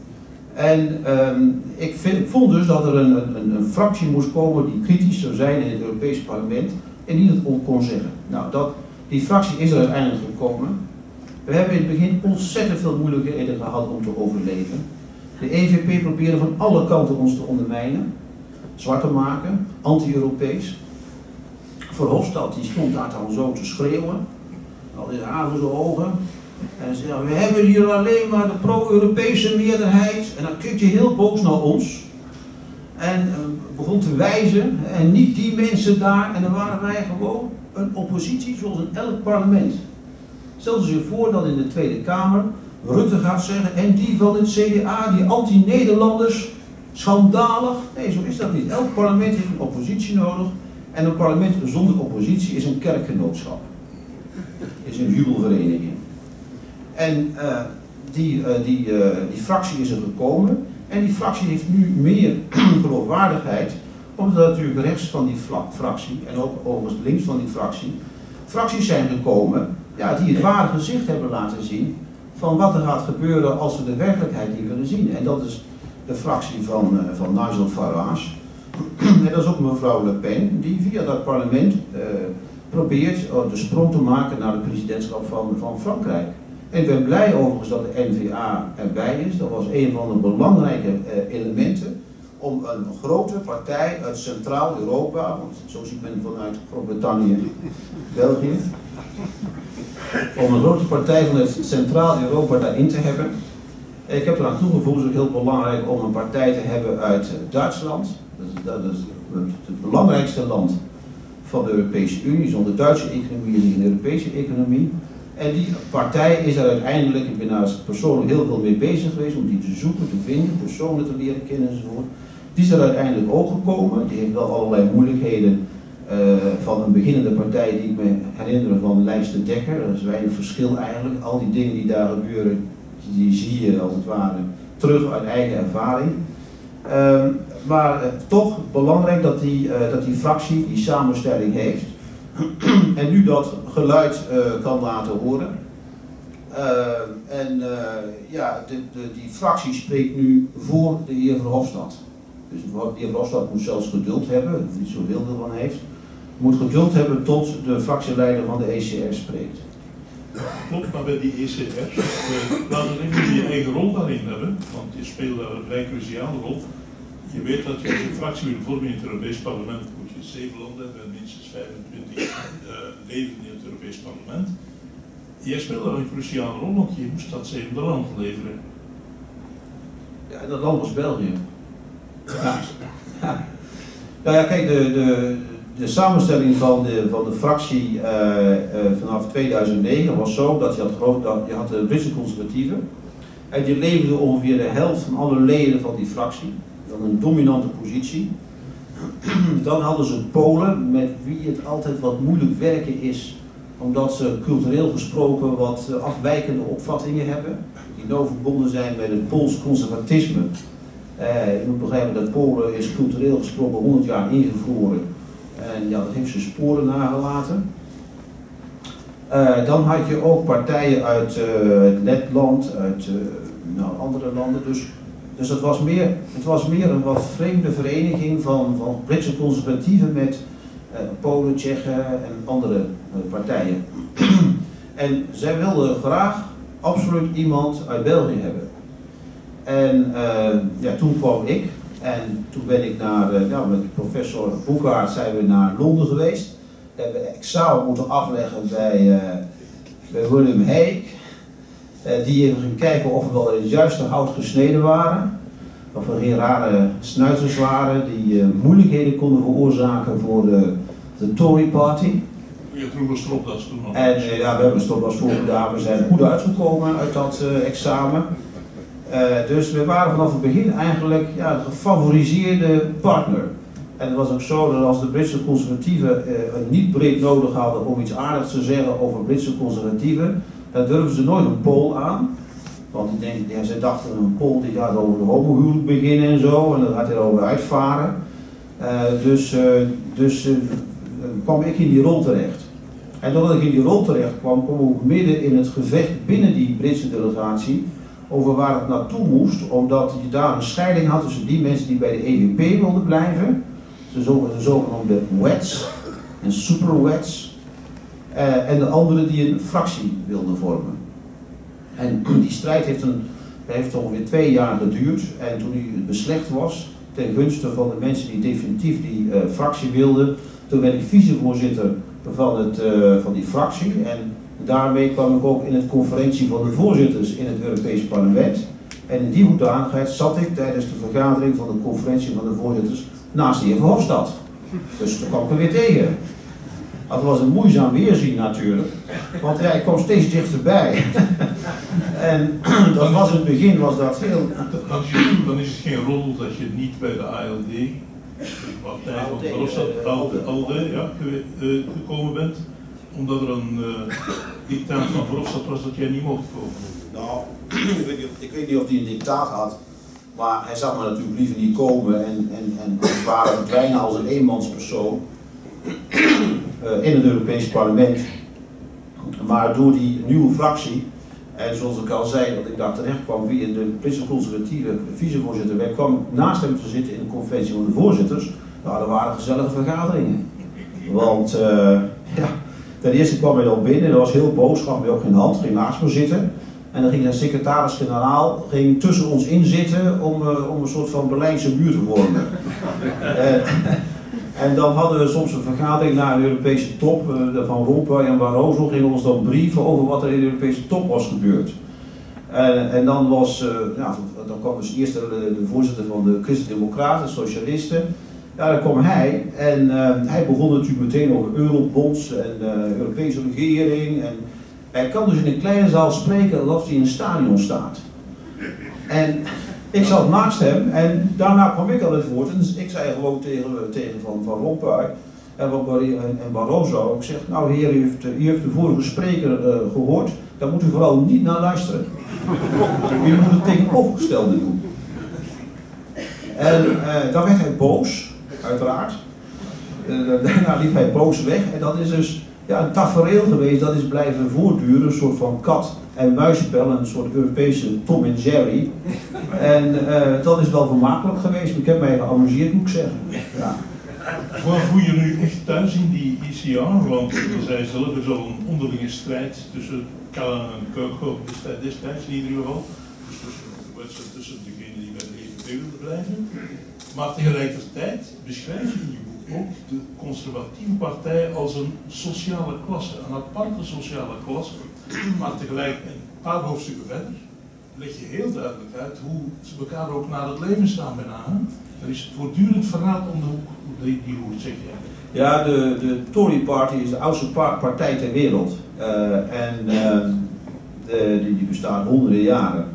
En um, ik, vind, ik vond dus dat er een, een, een fractie moest komen die kritisch zou zijn in het Europese parlement en die het kon zeggen. Nou, dat, die fractie is er uiteindelijk gekomen. We hebben in het begin ontzettend veel moeilijkheden gehad om te overleven. De E V P probeerde van alle kanten ons te ondermijnen, zwart te maken, anti-Europees. Verhofstadt die stond daar dan zo te schreeuwen, al die haren zo ogen. En zei, we hebben hier alleen maar de pro-Europese meerderheid. En dan keek je heel boos naar ons. En uh, begon te wijzen. En niet die mensen daar. En dan waren wij gewoon een oppositie zoals in elk parlement. Stel je voor dat in de Tweede Kamer Rutte gaat zeggen. En die van het C D A, die anti-Nederlanders. Schandalig. Nee, zo is dat niet. Elk parlement heeft een oppositie nodig. En een parlement zonder oppositie is een kerkgenootschap. Is een jubelvereniging. En uh, die, uh, die, uh, die fractie is er gekomen en die fractie heeft nu meer geloofwaardigheid, omdat natuurlijk rechts van die fractie en ook overigens links van die fractie, fracties zijn gekomen ja, die het ware gezicht hebben laten zien van wat er gaat gebeuren als we de werkelijkheid niet willen zien. En dat is de fractie van, uh, van Nigel Farage en dat is ook mevrouw Le Pen die via dat parlement uh, probeert uh, de sprong te maken naar het presidentschap van, van Frankrijk. En ik ben blij overigens dat de N V A erbij is. Dat was een van de belangrijke uh, elementen om een grote partij uit Centraal-Europa, want zo ziet men vanuit Groot-Brittannië, België, om een grote partij vanuit Centraal-Europa daarin te hebben. Ik heb eraan toegevoegd, het is ook heel belangrijk om een partij te hebben uit Duitsland. Dat is, dat is het belangrijkste land van de Europese Unie. Zonder Duitse economie is een Europese economie. En die partij is er uiteindelijk, ik ben daar persoonlijk heel veel mee bezig geweest om die te zoeken, te vinden, personen te leren kennen enzovoort. Die is er uiteindelijk ook gekomen. Die heeft wel allerlei moeilijkheden uh, van een beginnende partij die ik me herinner van Lijst Dekker. Er is weinig verschil eigenlijk. Al die dingen die daar gebeuren, die zie je als het ware terug uit eigen ervaring. Uh, maar uh, toch belangrijk dat die, uh, dat die fractie die samenstelling heeft. en nu dat geluid uh, kan laten horen. Uh, en uh, ja, de, de, die fractie spreekt nu voor de heer Verhofstadt. Dus de heer Verhofstadt moet zelfs geduld hebben, niet zo heel veel van heeft. Moet geduld hebben tot de fractieleider van de E C R spreekt. Klopt, maar bij die E C R, uh, laten we even je eigen rol daarin hebben, want je speelt daar een vrij cruciale rol. Je weet dat je als een fractie wil vormen in het Europees Parlement, moet je zeven landen hebben en minstens vijfentwintig uh, leden in het Europees Parlement. Jij speelt daar een cruciale rol, want je moest dat zevende land leveren. Ja, en dat land was België. Ja. Ja. Nou ja, kijk, de, de, de samenstelling van de, van de fractie uh, uh, vanaf tweeduizend negen was zo dat je had, groot, dat je had de Britse conservatieven. En die leverden ongeveer de helft van alle leden van die fractie. Dan een dominante positie. Dan hadden ze Polen, met wie het altijd wat moeilijk werken is, omdat ze cultureel gesproken wat afwijkende opvattingen hebben, die nauw verbonden zijn met het Pools conservatisme. Uh, je moet begrijpen dat Polen is cultureel gesproken honderd jaar ingevroren en ja, dat heeft zijn sporen nagelaten. Uh, dan had je ook partijen uit uh, Letland, uit uh, nou, andere landen. Dus, dus het, was meer, het was meer een wat vreemde vereniging van, van Britse conservatieven met uh, Polen, Tsjechen en andere uh, partijen. En zij wilden graag absoluut iemand uit België hebben. En uh, ja, toen kwam ik en toen ben ik naar, uh, nou, met professor Boekhaart zijn we naar Londen geweest. We hebben examen moeten afleggen bij, uh, bij William Hague. Uh, die even ging kijken of we wel in het juiste hout gesneden waren. Of er geen rare snuiters waren die uh, moeilijkheden konden veroorzaken voor de, de Tory Party. Je droeg een stropdas toen nog. En uh, ja, we hebben een stropdas voor gedaan. We zijn goed uitgekomen uit dat uh, examen. Uh, dus we waren vanaf het begin eigenlijk ja, de gefavoriseerde partner. En het was ook zo dat als de Britse conservatieven uh, het niet breed nodig hadden om iets aardigs te zeggen over Britse conservatieven, dan durfden ze nooit een Pool aan. Want ik denk, ja, ze dachten een Pool die gaat over de homohuwelijk beginnen en zo, en dan gaat hij erover uitvaren. Uh, dus uh, dus uh, kwam ik in die rol terecht. En doordat ik in die rol terecht kwam, kwam ik ook midden in het gevecht binnen die Britse delegatie over waar het naartoe moest, omdat je daar een scheiding had tussen die mensen die bij de E V P wilden blijven, de zogenoemde wets en super wets, uh, en de anderen die een fractie wilden vormen. En die strijd heeft, een, heeft ongeveer twee jaar geduurd en toen die beslecht was, ten gunste van de mensen die definitief die uh, fractie wilden, toen werd ik vicevoorzitter van, het, uh, van die fractie en daarmee kwam ik ook in het conferentie van de voorzitters in het Europees Parlement. En in die hoedanigheid zat ik tijdens de vergadering van de conferentie van de voorzitters naast de heer Verhofstadt. Dus toen kwam ik er weer tegen. Dat was een moeizaam weerzien natuurlijk, want ja, ik kwam steeds dichterbij. En dat was in het begin was dat heel... Dan is, het, dan is het geen roddel dat je niet bij de A L D, de partij van Verhofstadt, ALDE, ja, gekomen bent, omdat er een uh, dictaat van Verhofstadt was dat jij niet mocht komen. Nou, ik weet, niet, ik weet niet of hij een dictaat had, maar hij zag me natuurlijk liever niet komen en, en, en als het ware verdwijnen als een eenmanspersoon uh, in het Europees Parlement. Maar door die nieuwe fractie, en zoals ik al zei, dat ik daar terecht kwam via de Britse conservatieve vicevoorzitter, wij kwam naast hem te zitten in de conferentie van de voorzitters. Nou, er waren gezellige vergaderingen. Want, uh, ja, ten eerste kwam hij dan binnen, dat was heel boos, gaf mij ook geen hand, ging naast me zitten. En dan ging zijn secretaris-generaal ging tussen ons in zitten om, uh, om een soort van Berlijnse muur te vormen. en, en dan hadden we soms een vergadering na een Europese top, uh, van Rompuy en Barroso gingen ons dan brieven over wat er in de Europese top was gebeurd. En, en dan was, uh, ja, dan kwam dus eerst de, de voorzitter van de Christen-Democraten, Socialisten. Ja, dan kwam hij en uh, hij begon natuurlijk meteen over eurobonds en uh, Europese regering. En hij kan dus in een kleine zaal spreken alsof hij in een stadion staat. En ik zat naast hem en daarna kwam ik aan het woord en dus ik zei gewoon tegen, tegen Van, van Rompuy en, en, en Barroso, ik zeg, nou heer, u heeft, u heeft de vorige spreker uh, gehoord, daar moet u vooral niet naar luisteren. U moet het tegenovergestelde doen. En uh, dan werd hij boos. Uiteraard. Uh, daarna liep hij boos weg en dat is dus ja, een tafereel geweest, dat is blijven voortduren, een soort van kat en muisspel, een soort Europese Tom en Jerry. En uh, dat is wel vermakelijk geweest, ik heb mij geamuseerd, moet ik zeggen. Ja. Waar voel je nu echt thuis in die I C R? Want je zei zelf, er is al een onderlinge strijd tussen Callan en Kirkhope destijds in ieder geval. Dus tussen, wedstrijd tussen degenen die bij de E V P willen blijven. Maar tegelijkertijd beschrijf je in je boek ook de conservatieve partij als een sociale klasse, een aparte sociale klasse. Maar tegelijk een paar hoofdstukken verder leg je heel duidelijk uit hoe ze elkaar ook naar het leven staan bijna. Er is voortdurend verraad om de hoek, die, die hoek zeg je. Ja, de, de Tory Party is de oudste partij ter wereld. Uh, en uh, de, die, die bestaat honderden jaren.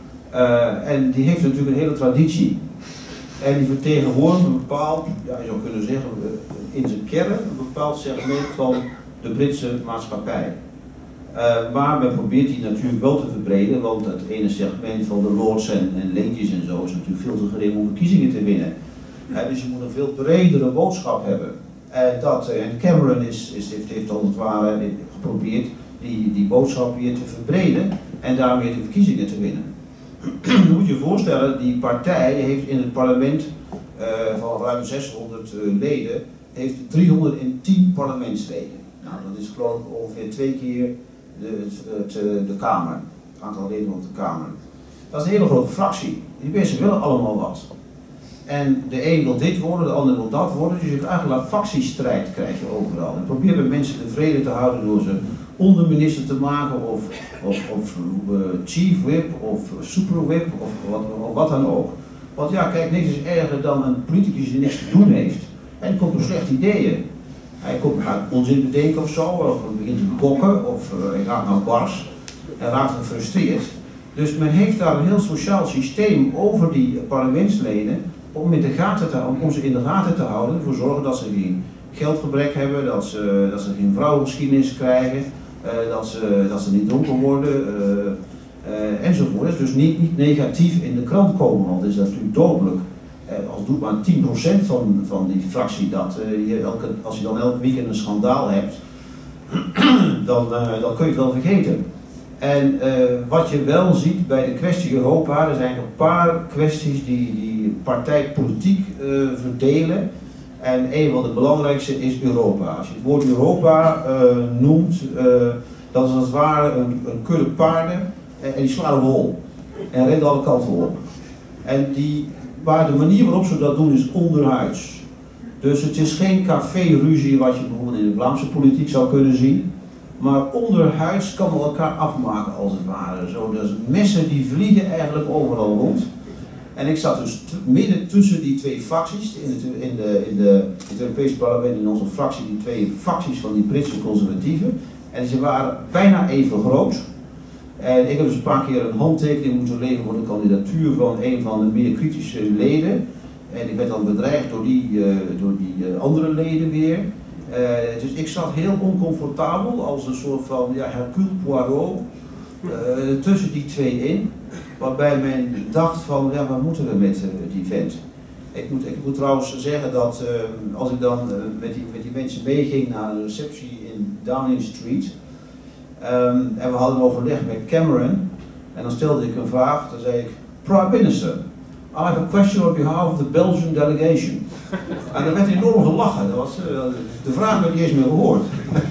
Uh, en die heeft natuurlijk een hele traditie. En die vertegenwoordigt een bepaald, ja, je zou kunnen zeggen, in zijn kern een bepaald segment van de Britse maatschappij. Uh, maar men probeert die natuurlijk wel te verbreden, want het ene segment van de lords en, en ladies en zo is natuurlijk veel te gering om verkiezingen te winnen. Uh, dus je moet een veel bredere boodschap hebben. En, dat, en Cameron is, is, heeft, heeft als het ware geprobeerd die, die boodschap weer te verbreden en daarmee de verkiezingen te winnen. Je moet je voorstellen, die partij heeft in het parlement uh, van ruim zeshonderd uh, leden, heeft driehonderdtien parlementsleden. Nou, dat is geloof ik ongeveer twee keer de, de, de Kamer, het aantal leden van de Kamer. Dat is een hele grote fractie. Die mensen willen allemaal wat. En de een wil dit worden, de ander wil dat worden, dus je hebt eigenlijk een factiestrijd krijg je overal. En probeer bij mensen tevreden te houden door ze onderminister te maken of, of, of uh, chief whip of super whip of wat, of wat dan ook. Want ja, kijk, niks is erger dan een politicus die niks te doen heeft en komt door slechte ideeën. Hij komt gaat onzin bedenken of zo, of begint te bokken of uh, hij gaat naar bars en raakt gefrustreerd. Dus men heeft daar een heel sociaal systeem over die parlementsleden om, in de gaten te, om ze in de gaten te houden, ervoor zorgen dat ze geen geldgebrek hebben, dat ze, dat ze geen vrouwengeschiedenis krijgen, uh, dat, ze, dat ze niet dronken worden uh, uh, enzovoort. Dus niet, niet negatief in de krant komen, want dat is natuurlijk dodelijk. Uh, als doet maar tien procent van, van die fractie dat. Uh, je elke, als je dan elk weekend een schandaal hebt, dan, uh, dan kun je het wel vergeten. En uh, wat je wel ziet bij de kwestie Europa, er zijn een paar kwesties die, die partijpolitiek uh, verdelen. En een van de belangrijkste is Europa. Als je het woord Europa uh, noemt, uh, dat is als het ware een, een kudde paarden en, en die slaan een hol. En rennen alle kanten op. En die, maar de manier waarop ze dat doen is onderhuids. Dus het is geen café-ruzie wat je bijvoorbeeld in de Vlaamse politiek zou kunnen zien. Maar onderhuids kan men elkaar afmaken als het ware. Zo, dus messen die vliegen eigenlijk overal rond. En ik zat dus midden tussen die twee fracties, in het, in de, in de, in het Europese parlement, in onze fractie, die twee fracties van die Britse conservatieven. En ze waren bijna even groot. En ik heb dus een paar keer een handtekening moeten leveren voor de kandidatuur van een van de meer kritische leden. En ik werd dan bedreigd door die, uh, door die uh, andere leden weer. Uh, dus ik zat heel oncomfortabel als een soort van ja, Hercule Poirot uh, tussen die twee in. Waarbij men dacht van, ja, wat moeten we met uh, die vent? Ik moet, ik moet trouwens zeggen dat uh, als ik dan uh, met, die, met die mensen meeging naar de receptie in Downing Street. Um, en we hadden een overleg met Cameron. En dan stelde ik een vraag, dan zei ik, Prime Minister, I have a question on behalf of the Belgian delegation. En dan werd enorm gelachen, dat was, uh, de vraag werd niet eens meer gehoord.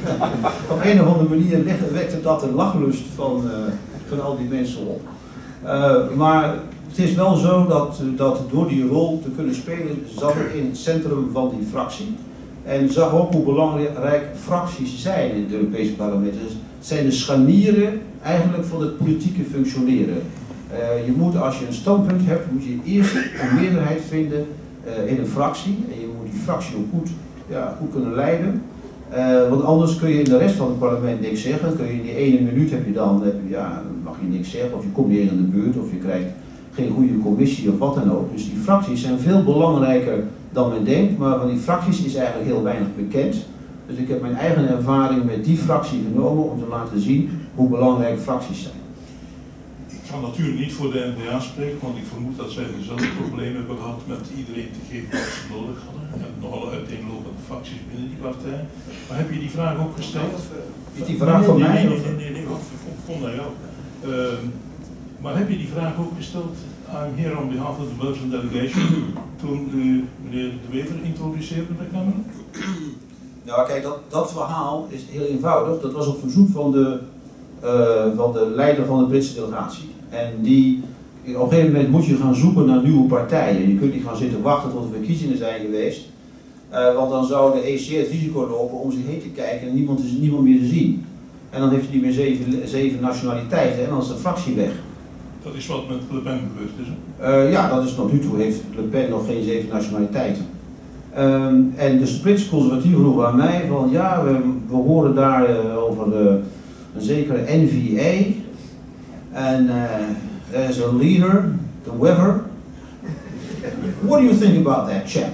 Op een of andere manier wekte dat de lachlust van, uh, van al die mensen op. Uh, maar het is wel zo dat, dat door die rol te kunnen spelen, zat ik in het centrum van die fractie. En zag ook hoe belangrijk fracties zijn in het Europese parlement. Dus het zijn de scharnieren eigenlijk van het politieke functioneren. Uh, je moet, als je een standpunt hebt, moet je eerst een meerderheid vinden uh, in een fractie. En je moet die fractie ook goed, ja, goed kunnen leiden. Uh, want anders kun je in de rest van het parlement niks zeggen. Kun je in die ene minuut heb je dan, heb je, ja, dan mag je niks zeggen. Of je komt niet eens aan de beurt, of je krijgt geen goede commissie of wat dan ook. Dus die fracties zijn veel belangrijker dan men denkt. Maar van die fracties is eigenlijk heel weinig bekend. Dus ik heb mijn eigen ervaring met die fractie genomen om te laten zien hoe belangrijk fracties zijn. Ik Ik kan natuurlijk niet voor de N V A spreken, want ik vermoed dat zij dezelfde problemen hebben gehad met iedereen te geven wat ze nodig hadden. En nogal uiteenlopende facties binnen die partij. Maar heb je die vraag ook gesteld? Is die vraag van mij? Nee, nee, nee, nee, nee, ik vond dat jou. Uh, maar heb je die vraag ook gesteld aan here on behalf of the Belgian delegation toen u meneer De Wever introduceerde bij Cameron? Nou kijk, dat, dat verhaal is heel eenvoudig. Dat was op verzoek van de, uh, van de leider van de Britse delegatie. En die, op een gegeven moment moet je gaan zoeken naar nieuwe partijen. Je kunt niet gaan zitten wachten tot er verkiezingen zijn geweest. Uh, want dan zou de E C het risico lopen om zich heen te kijken en niemand, is, niemand meer te zien. En dan heeft hij niet meer zeven, zeven nationaliteiten en dan is de fractie weg. Dat is wat met Le Pen gebeurd is, hè? Uh, ja, dat is tot nu toe heeft Le Pen nog geen zeven nationaliteiten. Um, en dus de Britse conservatieven vroegen aan mij van ja, we, we horen daar uh, over de, een zekere N V A en uh, there is a leader, the Wever. What do you think about that chap?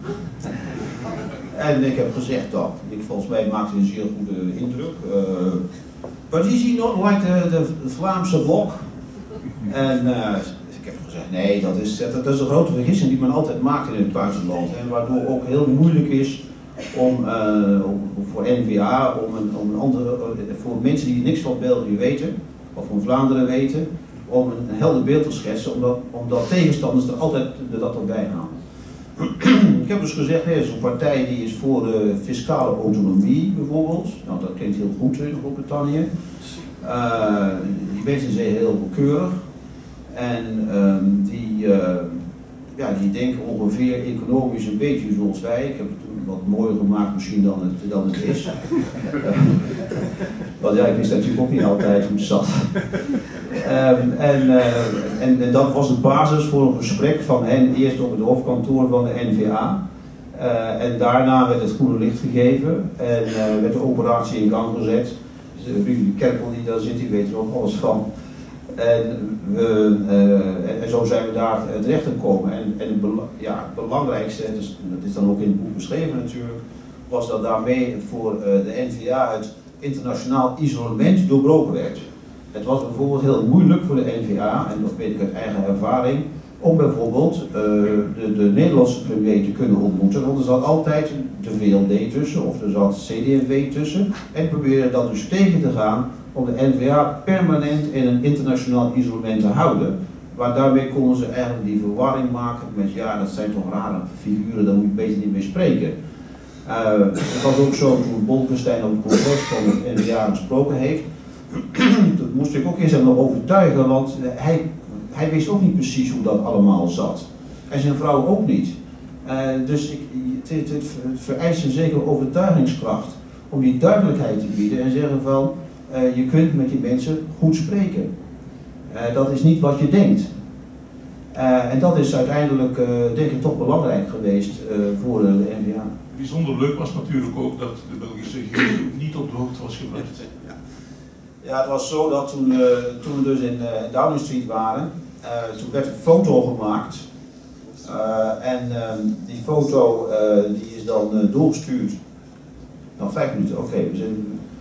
En ik heb gezegd dat, ik, volgens mij maakte hij een zeer goede indruk. Uh, but is he not like the, the, the Vlaamse blok? En uh, ik heb gezegd, nee, dat is, dat, dat is een grote vergissing die men altijd maakt in het buitenland. En waardoor ook heel moeilijk is om, uh, om voor N V A, om een, om een andere, voor mensen die niks van België weten, of van Vlaanderen weten, om een, een helder beeld te schetsen, omdat, omdat tegenstanders er altijd de, dat erbij halen. Ik heb dus gezegd, nee, dat is een partij die is voor de fiscale autonomie bijvoorbeeld. Nou, dat klinkt heel goed in Groot-Brittannië. Uh, die mensen zijn heel keurig. En um, die, uh, ja, die denken ongeveer economisch een beetje zoals wij. Ik heb het toen wat mooier gemaakt misschien dan het, dan het is. Want ja, ik wist natuurlijk ook niet altijd hoe het zat. Um, en, uh, en, en dat was de basis voor een gesprek van hen eerst op het hoofdkantoor van de N V A. Uh, en daarna werd het groene licht gegeven en uh, werd de operatie in gang gezet. Dus, uh, Rudy Kerkel die daar zit, die weet er ook alles van. En, we, uh, en zo zijn we daar terecht gekomen. En, en het, bela ja, het belangrijkste, dus, dat is dan ook in het boek beschreven natuurlijk, was dat daarmee voor uh, de N V A het internationaal isolement doorbroken werd. Het was bijvoorbeeld heel moeilijk voor de N V A, en dat weet ik uit eigen ervaring, om bijvoorbeeld uh, de, de Nederlandse premier te kunnen ontmoeten, want er zat altijd de V L D tussen, of er zat C D en V tussen, en probeerde dat dus tegen te gaan om de N V A permanent in een internationaal isolement te houden. Maar daarmee konden ze eigenlijk die verwarring maken met, ja, dat zijn toch rare figuren, daar moet je beter niet mee spreken. Uh, het was ook zo toen Bolkestein op het congres van het N V A gesproken heeft. Dat moest ik ook eerst nog overtuigen, want hij, hij wist ook niet precies hoe dat allemaal zat. En zijn vrouw ook niet. Uh, dus ik, het, het, het vereist een zekere overtuigingskracht om die duidelijkheid te bieden en zeggen van, uh, je kunt met die mensen goed spreken. Uh, dat is niet wat je denkt. Uh, en dat is uiteindelijk, uh, denk ik, toch belangrijk geweest uh, voor de N V A. Bijzonder leuk was natuurlijk ook dat de Belgische regering niet op de hoogte was gebracht. Ja. Ja, het was zo dat toen, uh, toen we dus in uh, Downing Street waren, uh, toen werd een foto gemaakt. Uh, en uh, die foto uh, die is dan uh, doorgestuurd. Nou, vijf minuten, oké. Okay, we zijn.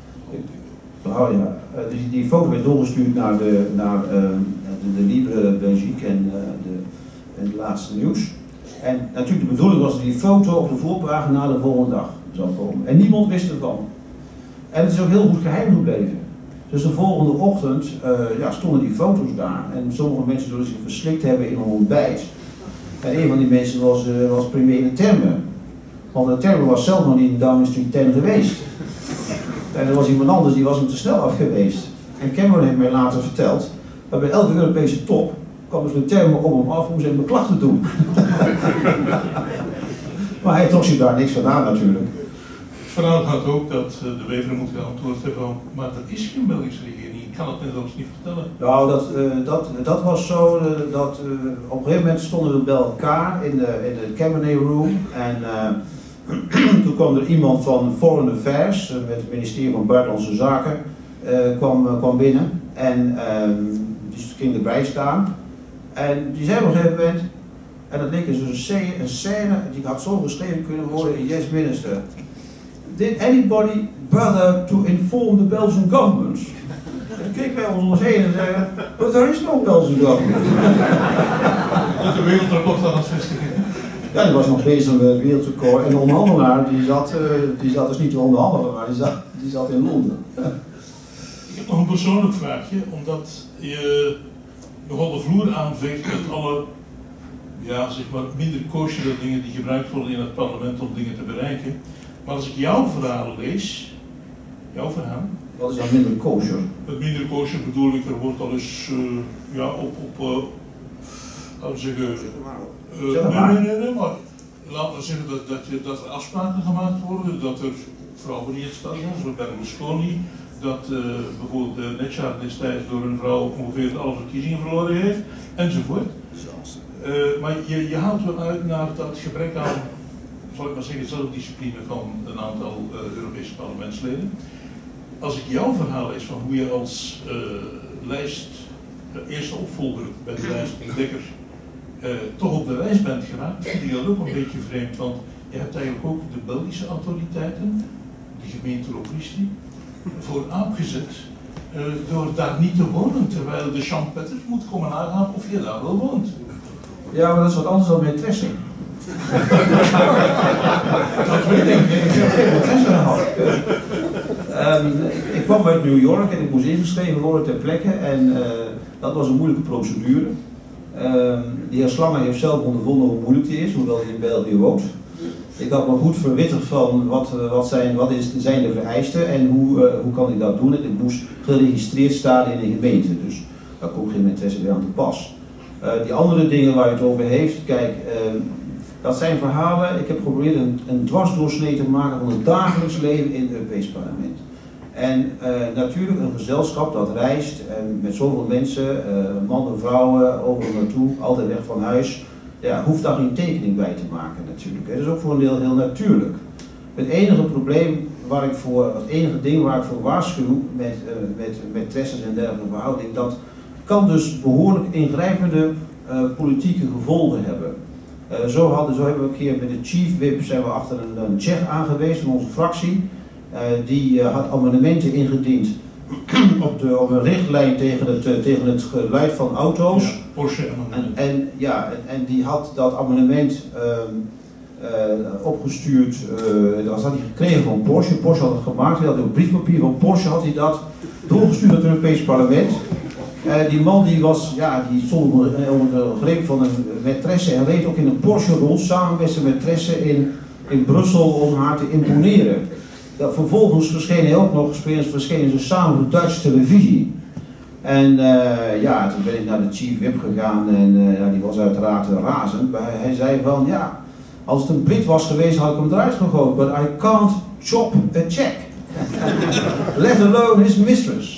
Oh ja, uh, die, die foto werd doorgestuurd naar de, naar, uh, de, de Libre Belgique en, uh, de, en het laatste nieuws. En natuurlijk de bedoeling was dat die foto op de voorpagina de volgende dag zou komen. En niemand wist ervan. En het is ook heel goed geheim gebleven. Dus de volgende ochtend uh, ja, stonden die foto's daar. En sommige mensen zullen zich verslikt hebben in een ontbijt. En een van die mensen was, uh, was premier de Terme. Want de Terme was zelf nog niet in Downing Street ten geweest. En er was iemand anders die was hem te snel af geweest. En Cameron heeft mij later verteld dat bij elke Europese top kwam dus de Terme op hem af om zijn beklag te doen. Maar hij trok zich daar niks van aan natuurlijk. Het verhaal gaat ook dat de Wever moet geantwoord hebben van, maar er is geen Belgische regering, ik kan het net zelfs niet vertellen. Nou, dat, uh, dat, dat was zo, uh, dat uh, op een gegeven moment stonden we bij elkaar in de, in de cabinet room en uh, toen kwam er iemand van Foreign Affairs, uh, met het ministerie van Buitenlandse Zaken, uh, kwam, uh, kwam binnen en uh, die ging erbij staan en die zei op een gegeven moment, en dat leek dus een scène, een scène die had zo geschreven kunnen worden in Yes Minister. Did anybody bother to inform the Belgian government? keken wij om ons heen en zeiden, maar daar is nog wel zo'n dag. Dat de wereldrecord aan het vestigen. Ja, die was nog bezig met het wereldrecord. En de onderhandelaar, die zat, uh, die zat dus niet te onderhandelen, maar die zat, die zat in Londen. Ik heb nog een persoonlijk vraagje, omdat je nogal de vloer aanveegt met alle, ja, zeg maar, minder koosjere dingen die gebruikt worden in het parlement om dingen te bereiken. Maar als ik jouw verhaal lees, jouw verhaal... Wat is dan minder kosher? Met minder kosher bedoel ik, er wordt al eens, uh, ja, op, op uh, laten we zeggen... Uh, zeg maar. Nee, nee, nee, nee, maar laten we zeggen dat, dat, je, dat er afspraken gemaakt worden, dat er vrouwen in het stad zijn, zoals Berlusconi, dat uh, bijvoorbeeld uh, Netjar destijds door een vrouw ongeveer alle verkiezingen verloren heeft, enzovoort. Uh, maar je, je haalt wel uit naar dat gebrek aan, zal ik maar zeggen, zelfdiscipline van een aantal uh, Europese parlementsleden. Als ik jouw verhaal lees van hoe je als uh, lijst, uh, eerste opvolger bij de lijst ontdekker, uh, toch op de lijst bent geraakt, vind ik dat ook een beetje vreemd, want je hebt eigenlijk ook de Belgische autoriteiten, de gemeente Lopristi, voor aangezet uh, door daar niet te wonen, terwijl de Champetter moet komen aangaan of je daar wel woont. Ja, maar dat is wat anders dan maîtresse. Dat weet ik. Ik heb geen maîtresse gehad. Um, ik kwam uit New York en ik moest ingeschreven worden ter plekke en uh, dat was een moeilijke procedure. Um, de heer Slangen heeft zelf ondervonden hoe moeilijk die is, hoewel hij in België woont. Ik had me goed verwittigd van wat, wat, zijn, wat is, zijn de vereisten en hoe, uh, hoe kan ik dat doen. En ik moest geregistreerd staan in een gemeente, dus daar komt geen maîtresse weer aan te pas. Uh, die andere dingen waar je het over heeft, kijk, uh, dat zijn verhalen. Ik heb geprobeerd een, een dwarsdoorsnee te maken van het dagelijks leven in het Europees Parlement. En uh, natuurlijk een gezelschap dat reist en met zoveel mensen, uh, mannen, vrouwen, overal naartoe, altijd weg van huis, ja, hoeft daar geen tekening bij te maken natuurlijk. Dat is ook voor een deel heel natuurlijk. Het enige probleem waar ik voor, het enige ding waar ik voor waarschuw met, uh, met, met tresses en dergelijke verhouding, dat kan dus behoorlijk ingrijpende uh, politieke gevolgen hebben. Uh, zo, hadden, zo hebben we een keer met de chief whip zijn we achter een, een Tsjech aangewezen van onze fractie. Uh, die uh, had amendementen ingediend op, de, op een richtlijn tegen het, uh, tegen het geluid van auto's. Ja, Porsche amendement. En, en, ja, en, en die had dat amendement uh, uh, opgestuurd, uh, dat had hij gekregen van Porsche. Porsche had het gemaakt, hij had op briefpapier van Porsche had hij dat doorgestuurd naar het Europees Parlement. Uh, die man die was, ja, die stond onder, onder de greep van een maîtresse en reed ook in een Porsche rond samen met zijn maîtresse in, in Brussel om haar te imponeren. Dat, vervolgens verscheen hij ook nog, verschenen ze samen op de Duitse televisie. En uh, ja, toen ben ik naar de chief whip gegaan en uh, ja, die was uiteraard razend. Maar hij zei van, ja, als het een Brit was geweest had ik hem eruit gegooid, but I can't chop a check. Let alone his mistress.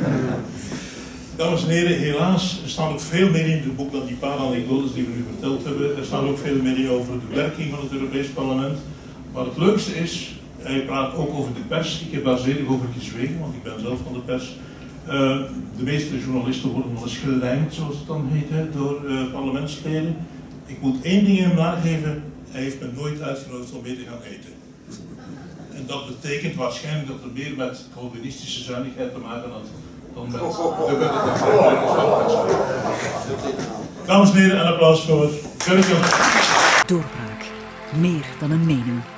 Dames en heren, helaas er staat ook veel meer in het boek dan die paar anekdotes die we nu verteld hebben. Er staat ook veel meer in over de werking van het Europees Parlement. Maar het leukste is, hij praat ook over de pers. Ik heb daar zeer over gezwegen, want ik ben zelf van de pers. Uh, de meeste journalisten worden nog eens gelijmd, zoals het dan heet, hè, door uh, parlementsleden. Ik moet één ding hem nageven, hij heeft me nooit uitgenodigd om mee te gaan eten. En dat betekent waarschijnlijk dat er meer met Calvinistische zuinigheid te maken had. Dames en heren, een applaus voor Gerrit. Doorbraak. Meer dan een mening.